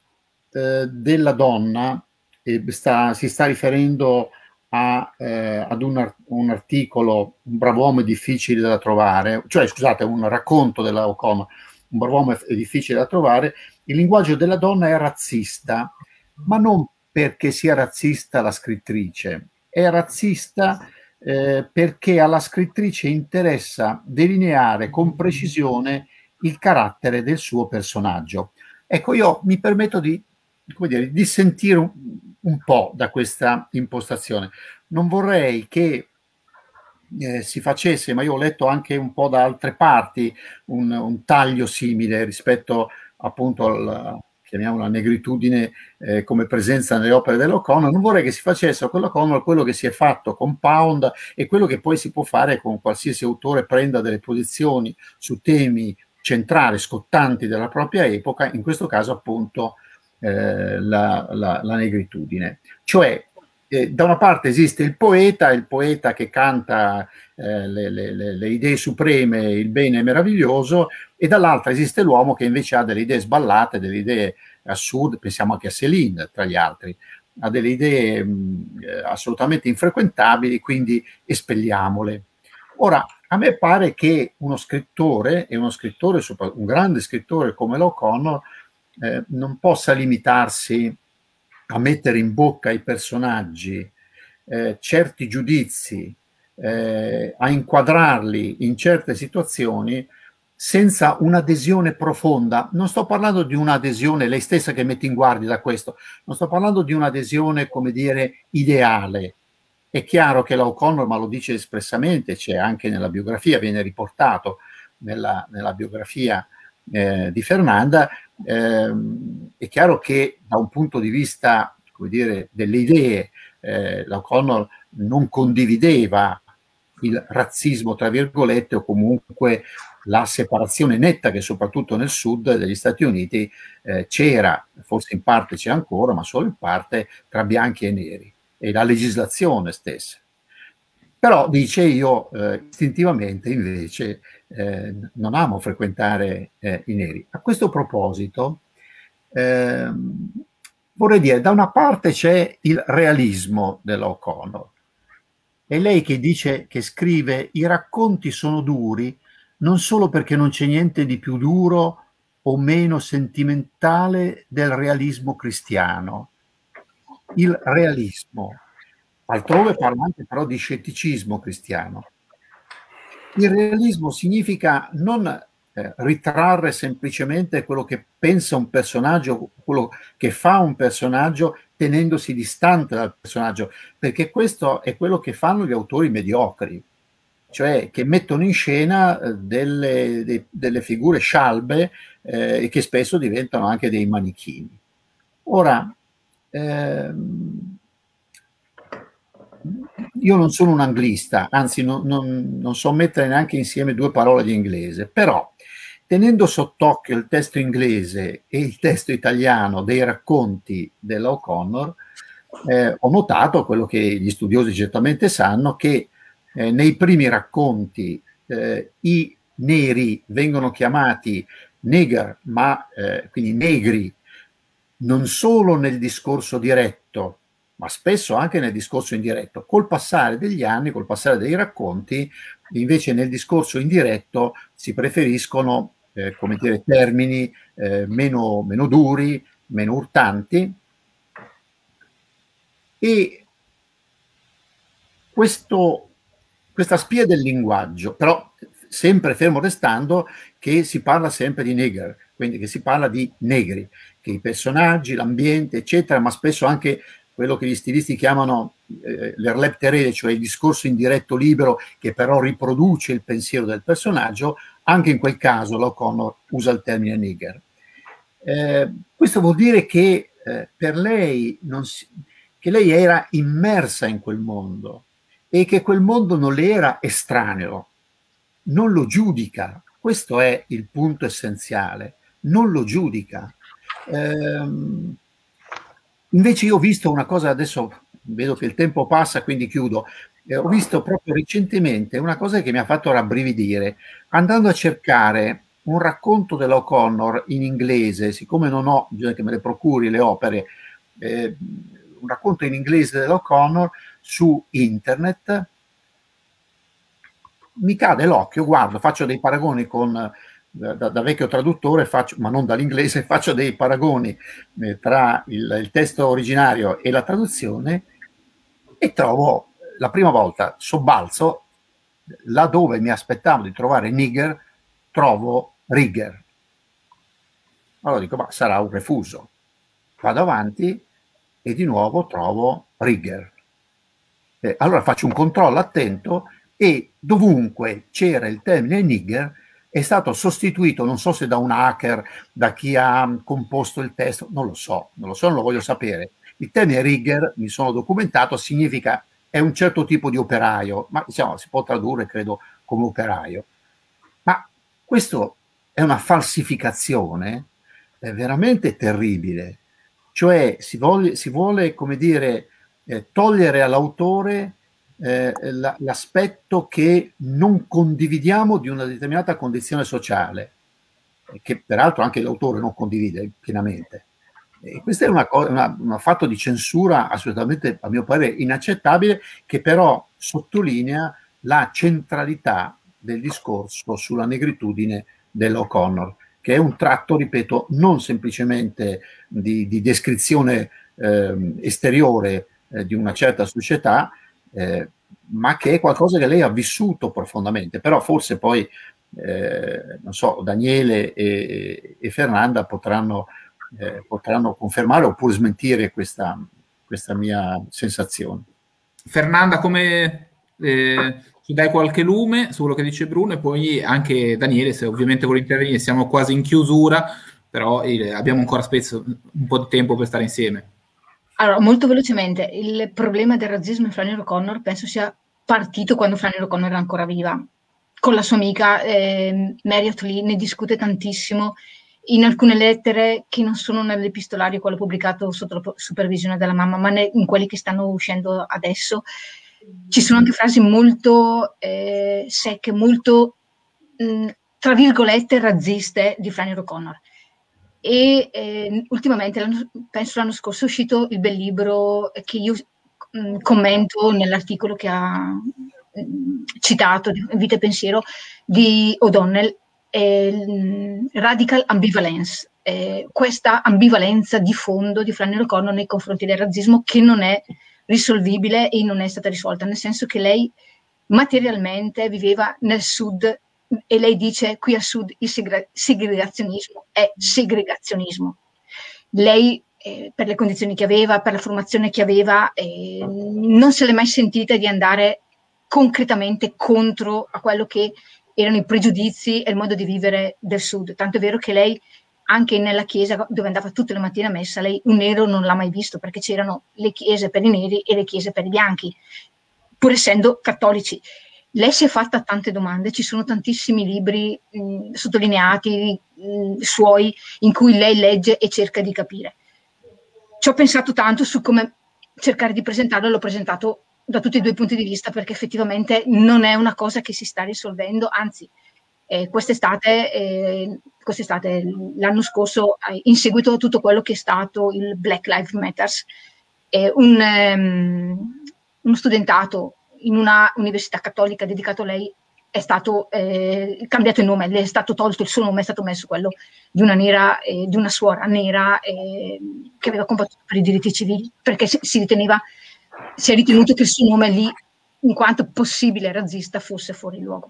della donna, eh, sta, si sta riferendo a, eh, ad un, un articolo, Un brav'uomo è difficile da trovare, cioè scusate, un racconto della O'Connor, Un brav'uomo è difficile da trovare. Il linguaggio della donna è razzista, ma non perché sia razzista la scrittrice, è razzista eh, perché alla scrittrice interessa delineare con precisione il carattere del suo personaggio. Ecco, io mi permetto di come dire, dissentire un, un po' da questa impostazione. Non vorrei che eh, si facesse, ma io ho letto anche un po' da altre parti, un, un taglio simile rispetto appunto al, chiamiamola negritudine eh, come presenza nelle opere dell'O'Connor. Non vorrei che si facesse con l'O'Connor quello che si è fatto con Pound e quello che poi si può fare con qualsiasi autore prenda delle posizioni su temi centrali, scottanti della propria epoca, in questo caso appunto Eh, la, la, la negritudine. Cioè, eh, da una parte esiste il poeta, il poeta che canta eh, le, le, le idee supreme, il bene meraviglioso, e dall'altra esiste l'uomo che invece ha delle idee sballate, delle idee assurde, pensiamo anche a Céline tra gli altri, ha delle idee mh, assolutamente infrequentabili, quindi espelliamole. Ora, a me pare che uno scrittore, e uno scrittore, un grande scrittore come l'O'Connor, Eh, non possa limitarsi a mettere in bocca ai personaggi eh, certi giudizi eh, a inquadrarli in certe situazioni senza un'adesione profonda. Non sto parlando di un'adesione, lei stessa che mette in guardia da questo, non sto parlando di un'adesione, come dire, ideale. È chiaro che la O'Connor, ma lo dice espressamente, c'è anche nella biografia, viene riportato nella, nella biografia eh, di Fernanda, ehm, è chiaro che da un punto di vista, come dire, delle idee, eh, la O'Connor non condivideva il razzismo, tra virgolette, o comunque la separazione netta che soprattutto nel sud degli Stati Uniti eh, c'era, forse in parte c'è ancora, ma solo in parte, tra bianchi e neri, e la legislazione stessa. Però dice, io eh, istintivamente invece eh, non amo frequentare eh, i neri. A questo proposito eh, vorrei dire, da una parte c'è il realismo dell'O'Connor, è lei che dice, che scrive: i racconti sono duri non solo perché non c'è niente di più duro o meno sentimentale del realismo cristiano. Il realismo, altrove parla anche però di scetticismo cristiano. Il realismo significa non eh, ritrarre semplicemente quello che pensa un personaggio, quello che fa un personaggio, tenendosi distante dal personaggio, perché questo è quello che fanno gli autori mediocri, cioè che mettono in scena eh, delle, de, delle figure scialbe eh, e che spesso diventano anche dei manichini. Ora, ehm, io non sono un anglista, anzi non, non, non so mettere neanche insieme due parole di inglese, però tenendo sott'occhio il testo inglese e il testo italiano dei racconti della O'Connor, eh, ho notato quello che gli studiosi certamente sanno, che eh, nei primi racconti eh, i neri vengono chiamati nigger, ma eh, quindi negri, non solo nel discorso diretto, ma spesso anche nel discorso indiretto. Col passare degli anni, col passare dei racconti, invece nel discorso indiretto si preferiscono eh, come dire, termini eh, meno, meno duri, meno urtanti, e questo, questa spia del linguaggio, però sempre fermo restando che si parla sempre di nigger, quindi che si parla di negri, che i personaggi, l'ambiente, eccetera, ma spesso anche quello che gli stilisti chiamano eh, l'erlepterede, cioè il discorso indiretto libero che però riproduce il pensiero del personaggio, anche in quel caso l'O'Connor usa il termine nigger. Eh, questo vuol dire che eh, per lei, non si, che lei era immersa in quel mondo e che quel mondo non le era estraneo, non lo giudica. Questo è il punto essenziale, non lo giudica. Ehm, Invece io ho visto una cosa, adesso vedo che il tempo passa, quindi chiudo, eh, ho visto proprio recentemente una cosa che mi ha fatto rabbrividire, andando a cercare un racconto dell'O'Connor in inglese, siccome non ho, bisogna che me le procuri le opere, eh, un racconto in inglese dell'O'Connor su internet, mi cade l'occhio, guardo, faccio dei paragoni con... Da, da vecchio traduttore, faccio, ma non dall'inglese, faccio dei paragoni eh, tra il, il testo originario e la traduzione e trovo, la prima volta sobbalzo, laddove mi aspettavo di trovare nigger, trovo rigger. Allora dico, ma sarà un refuso. Vado avanti e di nuovo trovo rigger. Eh, allora faccio un controllo attento e dovunque c'era il termine nigger è stato sostituito, non so se da un hacker, da chi ha composto il testo, non lo so, non lo so, non lo voglio sapere. Il termine rigger, mi sono documentato, significa, è un certo tipo di operaio, ma diciamo, si può tradurre, credo, come operaio. Ma questo è una falsificazione è veramente terribile. Cioè si vuole, si vuole come dire, eh, togliere all'autore Eh, la, l'aspetto che non condividiamo di una determinata condizione sociale, che peraltro anche l'autore non condivide pienamente. E questo è una cosa, una, un fatto di censura assolutamente, a mio parere, inaccettabile, che però sottolinea la centralità del discorso sulla negritudine dell'O'Connor, che è un tratto, ripeto, non semplicemente di, di descrizione eh, esteriore eh, di una certa società, Eh, ma che è qualcosa che lei ha vissuto profondamente. Però forse poi, eh, non so, Daniele e, e Fernanda potranno, eh, potranno confermare oppure smentire questa, questa mia sensazione. Fernanda, come eh, ci dai qualche lume su quello che dice Bruno, e poi anche Daniele, se ovviamente vuole intervenire. Siamo quasi in chiusura, però eh, abbiamo ancora spesso un po' di tempo per stare insieme. Allora, molto velocemente, il problema del razzismo in Flannery O'Connor penso sia partito quando Flannery O'Connor era ancora viva. Con la sua amica eh, Marriott Lee ne discute tantissimo in alcune lettere che non sono nell'epistolario, quello pubblicato sotto la supervisione della mamma, ma ne, in quelli che stanno uscendo adesso. Ci sono anche frasi molto eh, secche, molto, mh, tra virgolette, razziste di Flannery O'Connor. E eh, ultimamente, l'anno, penso l'anno scorso, è uscito il bel libro che io mh, commento nell'articolo che ha mh, citato, Vita e Pensiero, di O'Donnell, eh, Radical Ambivalence, eh, questa ambivalenza di fondo di Flannery O'Connor nei confronti del razzismo, che non è risolvibile e non è stata risolta, nel senso che lei materialmente viveva nel sud, e lei dice qui a sud il segre- segregazionismo è segregazionismo. Lei eh, per le condizioni che aveva, per la formazione che aveva, eh, non se l'è mai sentita di andare concretamente contro a quello che erano i pregiudizi e il modo di vivere del sud, tanto è vero che lei anche nella chiesa dove andava tutte le mattine a messa, lei un nero non l'ha mai visto, perché c'erano le chiese per i neri e le chiese per i bianchi, pur essendo cattolici. Lei si è fatta tante domande, ci sono tantissimi libri mh, sottolineati mh, suoi in cui lei legge e cerca di capire. Ci ho pensato tanto su come cercare di presentarlo, l'ho presentato da tutti e due i punti di vista, perché effettivamente non è una cosa che si sta risolvendo, anzi eh, quest'estate, eh, quest'estate l'anno scorso, eh, in seguito a tutto quello che è stato il Black Lives Matter, eh, un, um, uno studentato in una università cattolica dedicato a lei è stato eh, cambiato il nome, le è stato tolto il suo nome, è stato messo quello di una nera, eh, di una suora nera eh, che aveva combattuto per i diritti civili, perché si, si riteneva, si è ritenuto che il suo nome lì, in quanto possibile razzista, fosse fuori luogo.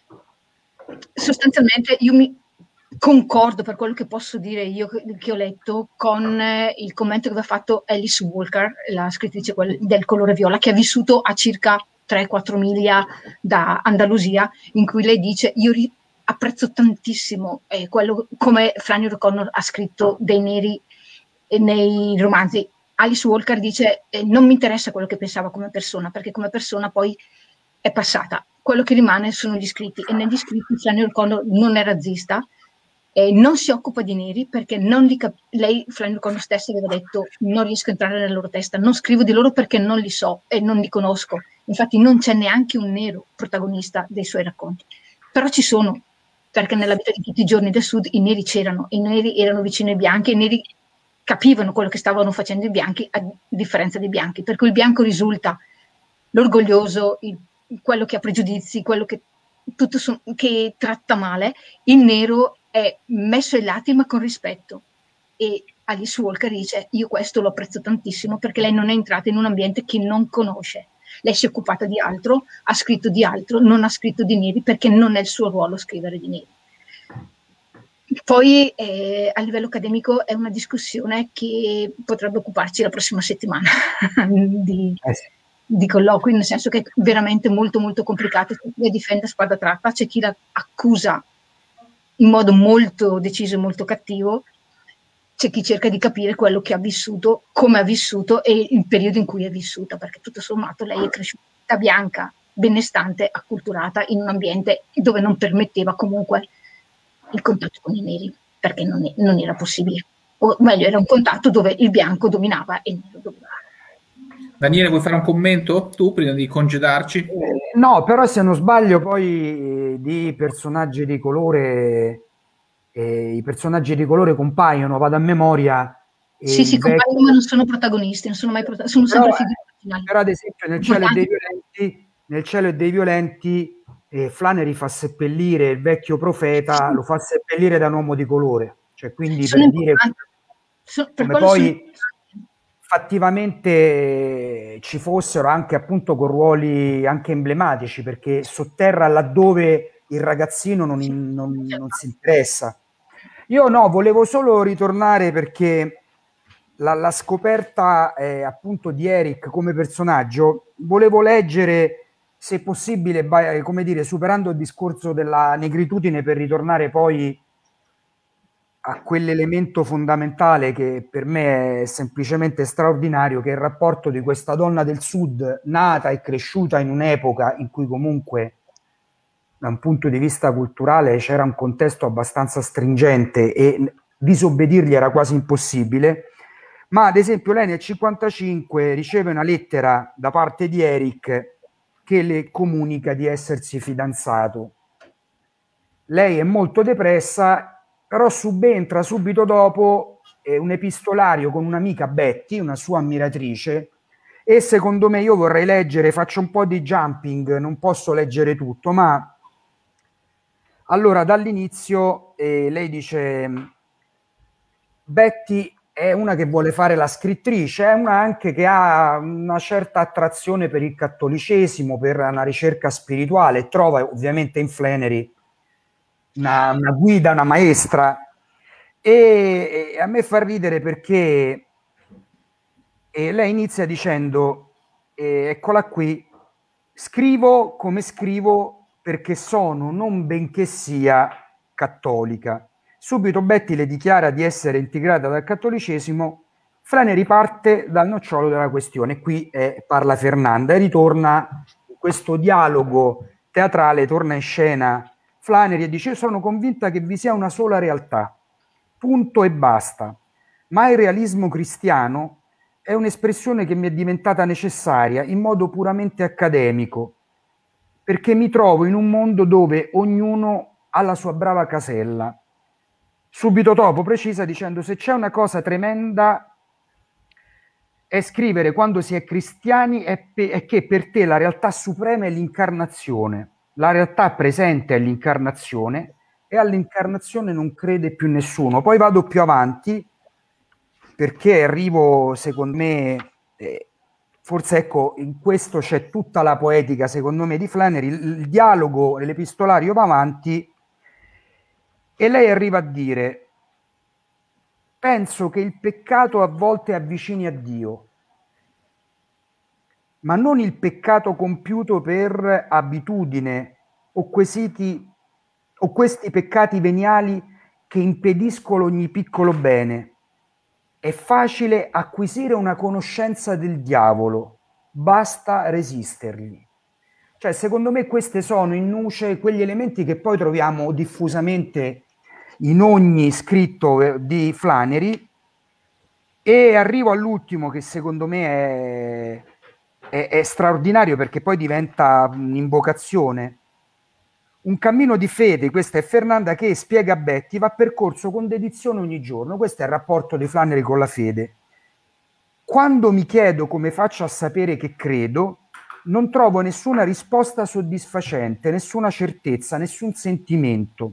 Sostanzialmente io mi concordo, per quello che posso dire io che ho letto, con eh, il commento che aveva fatto Alice Walker, la scrittrice del Colore Viola, che ha vissuto a circa tre quattro miglia da Andalusia, in cui lei dice io apprezzo tantissimo eh, quello come Flannery O'Connor ha scritto dei neri eh, nei romanzi. Alice Walker dice eh, non mi interessa quello che pensava come persona, perché come persona poi è passata, quello che rimane sono gli scritti, e negli scritti Flannery O'Connor non è razzista, eh, non si occupa di neri, perché non li cap- lei, Flannery O'Connor stessa, aveva detto non riesco a entrare nella loro testa, non scrivo di loro perché non li so e non li conosco. Infatti non c'è neanche un nero protagonista dei suoi racconti, però ci sono, perché nella vita di tutti i giorni del sud i neri c'erano, i neri erano vicini ai bianchi, i neri capivano quello che stavano facendo i bianchi, a differenza dei bianchi, per cui il bianco risulta l'orgoglioso, il, quello che ha pregiudizi, quello che, tutto so, che tratta male. Il nero è messo ai lati ma con rispetto, e Alice Walker dice io questo lo apprezzo tantissimo, perché lei non è entrata in un ambiente che non conosce. Lei si è occupata di altro, ha scritto di altro, non ha scritto di neri, perché non è il suo ruolo scrivere di neri. Poi eh, a livello accademico è una discussione che potrebbe occuparci la prossima settimana di, eh sì. di colloqui, nel senso che è veramente molto molto complicato. C'è chi la difende a spada tratta, c'è chi la accusa in modo molto deciso e molto cattivo, c'è chi cerca di capire quello che ha vissuto, come ha vissuto e il periodo in cui è vissuta, perché tutto sommato lei è cresciuta bianca, benestante, acculturata in un ambiente dove non permetteva comunque il contatto con i neri, perché non, è, non era possibile, o meglio era un contatto dove il bianco dominava e il nero dominava. Daniele, vuoi fare un commento tu prima di congedarci? Eh, no, però se non sbaglio poi di personaggi di colore, eh, i personaggi di colore compaiono, vado a memoria. Sì, sì, vecchio... compaiono ma non sono protagonisti, non sono mai protagonisti, sono però, sempre figure. Però ad esempio nel Cielo e dei Violenti, nel Cielo e dei Violenti eh, Flannery fa seppellire il vecchio profeta, sì. Lo fa seppellire da un uomo di colore, cioè quindi sono per dire so, per come poi sono... fattivamente ci fossero anche appunto con ruoli anche emblematici, perché sotterra laddove il ragazzino non, in, non, non si interessa. Io no, volevo solo ritornare perché la, la scoperta eh, appunto di Eric come personaggio, volevo leggere, se possibile, come dire, superando il discorso della negritudine per ritornare poi a quell'elemento fondamentale che per me è semplicemente straordinario, che è il rapporto di questa donna del sud, nata e cresciuta in un'epoca in cui comunque da un punto di vista culturale c'era un contesto abbastanza stringente e disobbedirgli era quasi impossibile, ma ad esempio lei nel cinquantacinque riceve una lettera da parte di Eric che le comunica di essersi fidanzato. Lei è molto depressa, però subentra subito dopo eh, un epistolario con un'amica Betty, una sua ammiratrice, e secondo me, io vorrei leggere, faccio un po' di jumping, non posso leggere tutto, ma allora dall'inizio eh, lei dice: Betty è una che vuole fare la scrittrice, è una anche che ha una certa attrazione per il cattolicesimo, per una ricerca spirituale, trova ovviamente in Flannery Una, una guida, una maestra, e, e a me fa ridere perché e lei inizia dicendo eh, eccola qui, scrivo come scrivo perché sono, non benché sia, cattolica. Subito Betty le dichiara di essere integrata dal cattolicesimo. Flannery parte dal nocciolo della questione, qui eh, parla Fernanda e ritorna in questo dialogo teatrale, torna in scena Flannery e dice: io sono convinta che vi sia una sola realtà, punto e basta, ma il realismo cristiano è un'espressione che mi è diventata necessaria in modo puramente accademico, perché mi trovo in un mondo dove ognuno ha la sua brava casella. Subito dopo precisa dicendo: se c'è una cosa tremenda è scrivere quando si è cristiani è, pe- è che per te la realtà suprema è l'incarnazione. La realtà presente è l'incarnazione e all'incarnazione non crede più nessuno. Poi vado più avanti perché arrivo, secondo me, eh, forse ecco, in questo c'è tutta la poetica, secondo me, di Flannery. Il, il dialogo, l'epistolario va avanti e lei arriva a dire: penso che il peccato a volte avvicini a Dio, ma non il peccato compiuto per abitudine o quesiti o questi peccati veniali che impediscono ogni piccolo bene. È facile acquisire una conoscenza del diavolo, basta resistergli. Cioè, secondo me queste sono in nuce quegli elementi che poi troviamo diffusamente in ogni scritto di Flannery, e arrivo all'ultimo che secondo me è È, è straordinario perché poi diventa un'invocazione. Un cammino di fede, questa è Fernanda che spiega a Betty, va percorso con dedizione ogni giorno. Questo è il rapporto di Flannery con la fede. Quando mi chiedo come faccio a sapere che credo, non trovo nessuna risposta soddisfacente, nessuna certezza, nessun sentimento.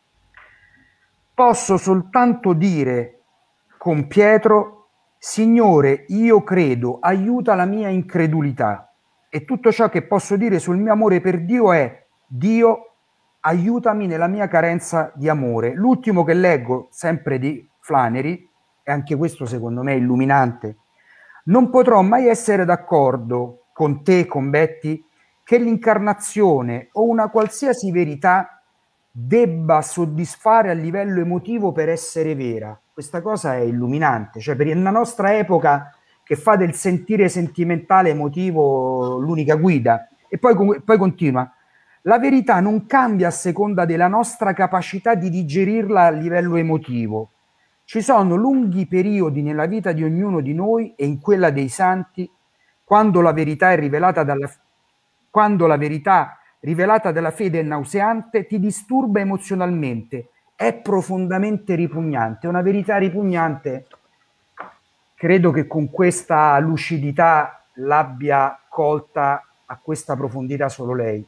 Posso soltanto dire con Pietro: Signore, io credo, aiuta la mia incredulità. E tutto ciò che posso dire sul mio amore per Dio è: Dio, aiutami nella mia carenza di amore. L'ultimo che leggo, sempre di Flannery, e anche questo secondo me è illuminante: non potrò mai essere d'accordo con te, con Betty, che l'incarnazione o una qualsiasi verità debba soddisfare a livello emotivo per essere vera. Questa cosa è illuminante, cioè per la nostra epoca che fa del sentire sentimentale emotivo l'unica guida. E poi, poi continua: la verità non cambia a seconda della nostra capacità di digerirla a livello emotivo. Ci sono lunghi periodi nella vita di ognuno di noi e in quella dei santi quando la verità è rivelata dalla quando la verità rivelata dalla fede è nauseante, ti disturba emozionalmente, è profondamente ripugnante. Una verità ripugnante, credo che con questa lucidità l'abbia colta a questa profondità solo lei.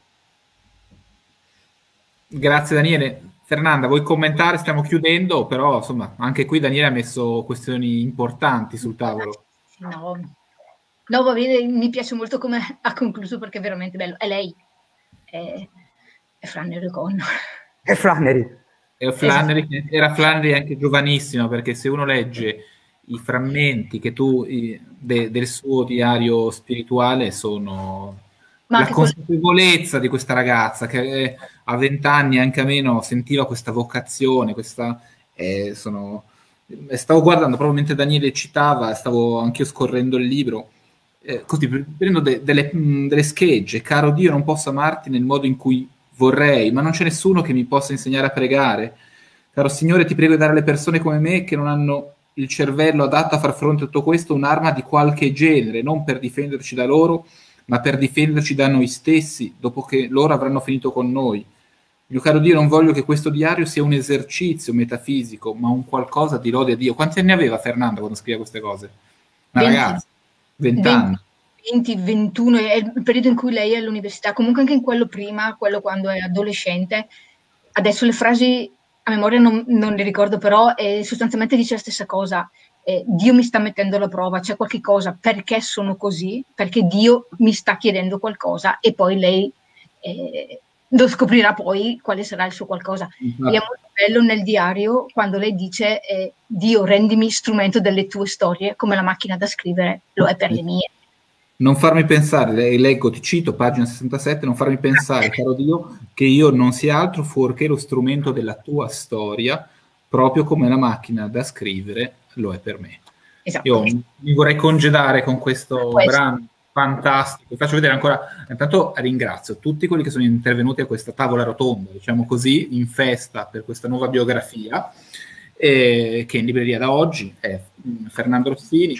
Grazie Daniele. Fernanda, vuoi commentare? Stiamo chiudendo, però insomma anche qui Daniele ha messo questioni importanti sul tavolo. No, No, va bene, mi piace molto come ha concluso perché è veramente bello. È lei, è, è Flannery O'Connor. È Flannery. E Flannery, esatto. Era Flannery anche giovanissima, perché se uno legge i frammenti che tu i, de, del suo diario spirituale sono Ma la consapevolezza quel... di questa ragazza che a vent'anni anche a meno sentiva questa vocazione, questa eh, sono stavo guardando proprio mentre Daniele citava, stavo anch'io scorrendo il libro, eh, così prendo de, delle, mh, delle schegge. Caro Dio, non posso amarti nel modo in cui vorrei, ma non c'è nessuno che mi possa insegnare a pregare. Caro Signore, ti prego di dare alle persone come me che non hanno il cervello adatto a far fronte a tutto questo un'arma di qualche genere, non per difenderci da loro, ma per difenderci da noi stessi dopo che loro avranno finito con noi. Mio caro Dio, non voglio che questo diario sia un esercizio metafisico, ma un qualcosa di lode a Dio. Quanti anni aveva Fernanda quando scriveva queste cose? Una venti, ragazza, vent'anni. venti, ventuno, è il periodo in cui lei è all'università, comunque anche in quello prima, quello quando è adolescente. Adesso le frasi a memoria non, non le ricordo, però eh, sostanzialmente dice la stessa cosa. Eh, Dio mi sta mettendo alla prova, c'è qualche cosa, perché sono così? Perché Dio mi sta chiedendo qualcosa e poi lei... Eh, lo scoprirà poi quale sarà il suo qualcosa. Mm-hmm. E è molto bello nel diario quando lei dice eh, Dio, rendimi strumento delle tue storie come la macchina da scrivere lo è per le mie. Non farmi pensare, leggo, ti cito, pagina sessantasette, non farmi pensare, caro Dio, che io non sia altro fuorché lo strumento della tua storia, proprio come la macchina da scrivere lo è per me. Esatto. Io mi vorrei congedare con questo, questo. brano fantastico. Vi faccio vedere ancora, intanto ringrazio tutti quelli che sono intervenuti a questa tavola rotonda, diciamo così, in festa per questa nuova biografia, eh, che in libreria da oggi è Fernando Rossini,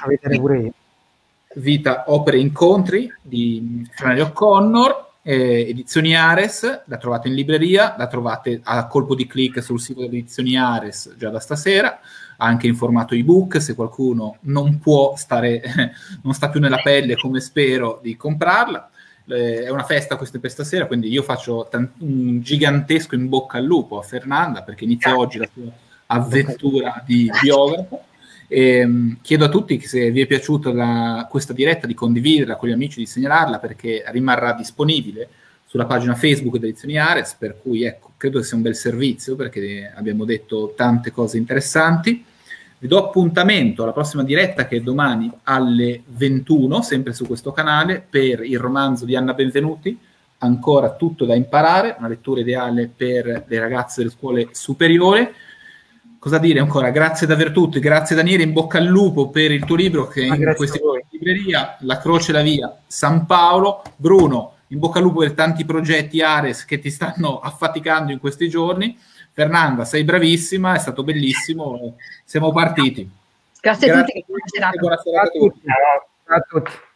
Vita, Opere e Incontri di Flannery O'Connor, eh, Edizioni Ares, la trovate in libreria, la trovate a colpo di clic sul sito delle Edizioni Ares già da stasera, anche in formato ebook, se qualcuno non può stare, non sta più nella pelle come spero di comprarla. Eh, è una festa questa per stasera, quindi io faccio un gigantesco in bocca al lupo a Fernanda, perché inizia oggi la sua avventura di biografo. E, um, chiedo a tutti che se vi è piaciuta la, questa diretta di condividerla con gli amici, di segnalarla, perché rimarrà disponibile sulla pagina Facebook di Edizioni Ares, per cui ecco, credo che sia un bel servizio, perché abbiamo detto tante cose interessanti. Vi do appuntamento alla prossima diretta, che è domani alle ventuno, sempre su questo canale, per il romanzo di Anna Benvenuti, Ancora tutto da imparare, una lettura ideale per le ragazze delle scuole superiori. Cosa dire ancora? Grazie davvero a tutti, grazie Daniele, in bocca al lupo per il tuo libro che è in questa libreria, La Croce e la Via, San Paolo. Bruno, in bocca al lupo per tanti progetti Ares che ti stanno affaticando in questi giorni. Fernanda, sei bravissima, è stato bellissimo, siamo partiti. Grazie, grazie a tutti. Buona serata a tutti. Ciao a tutti.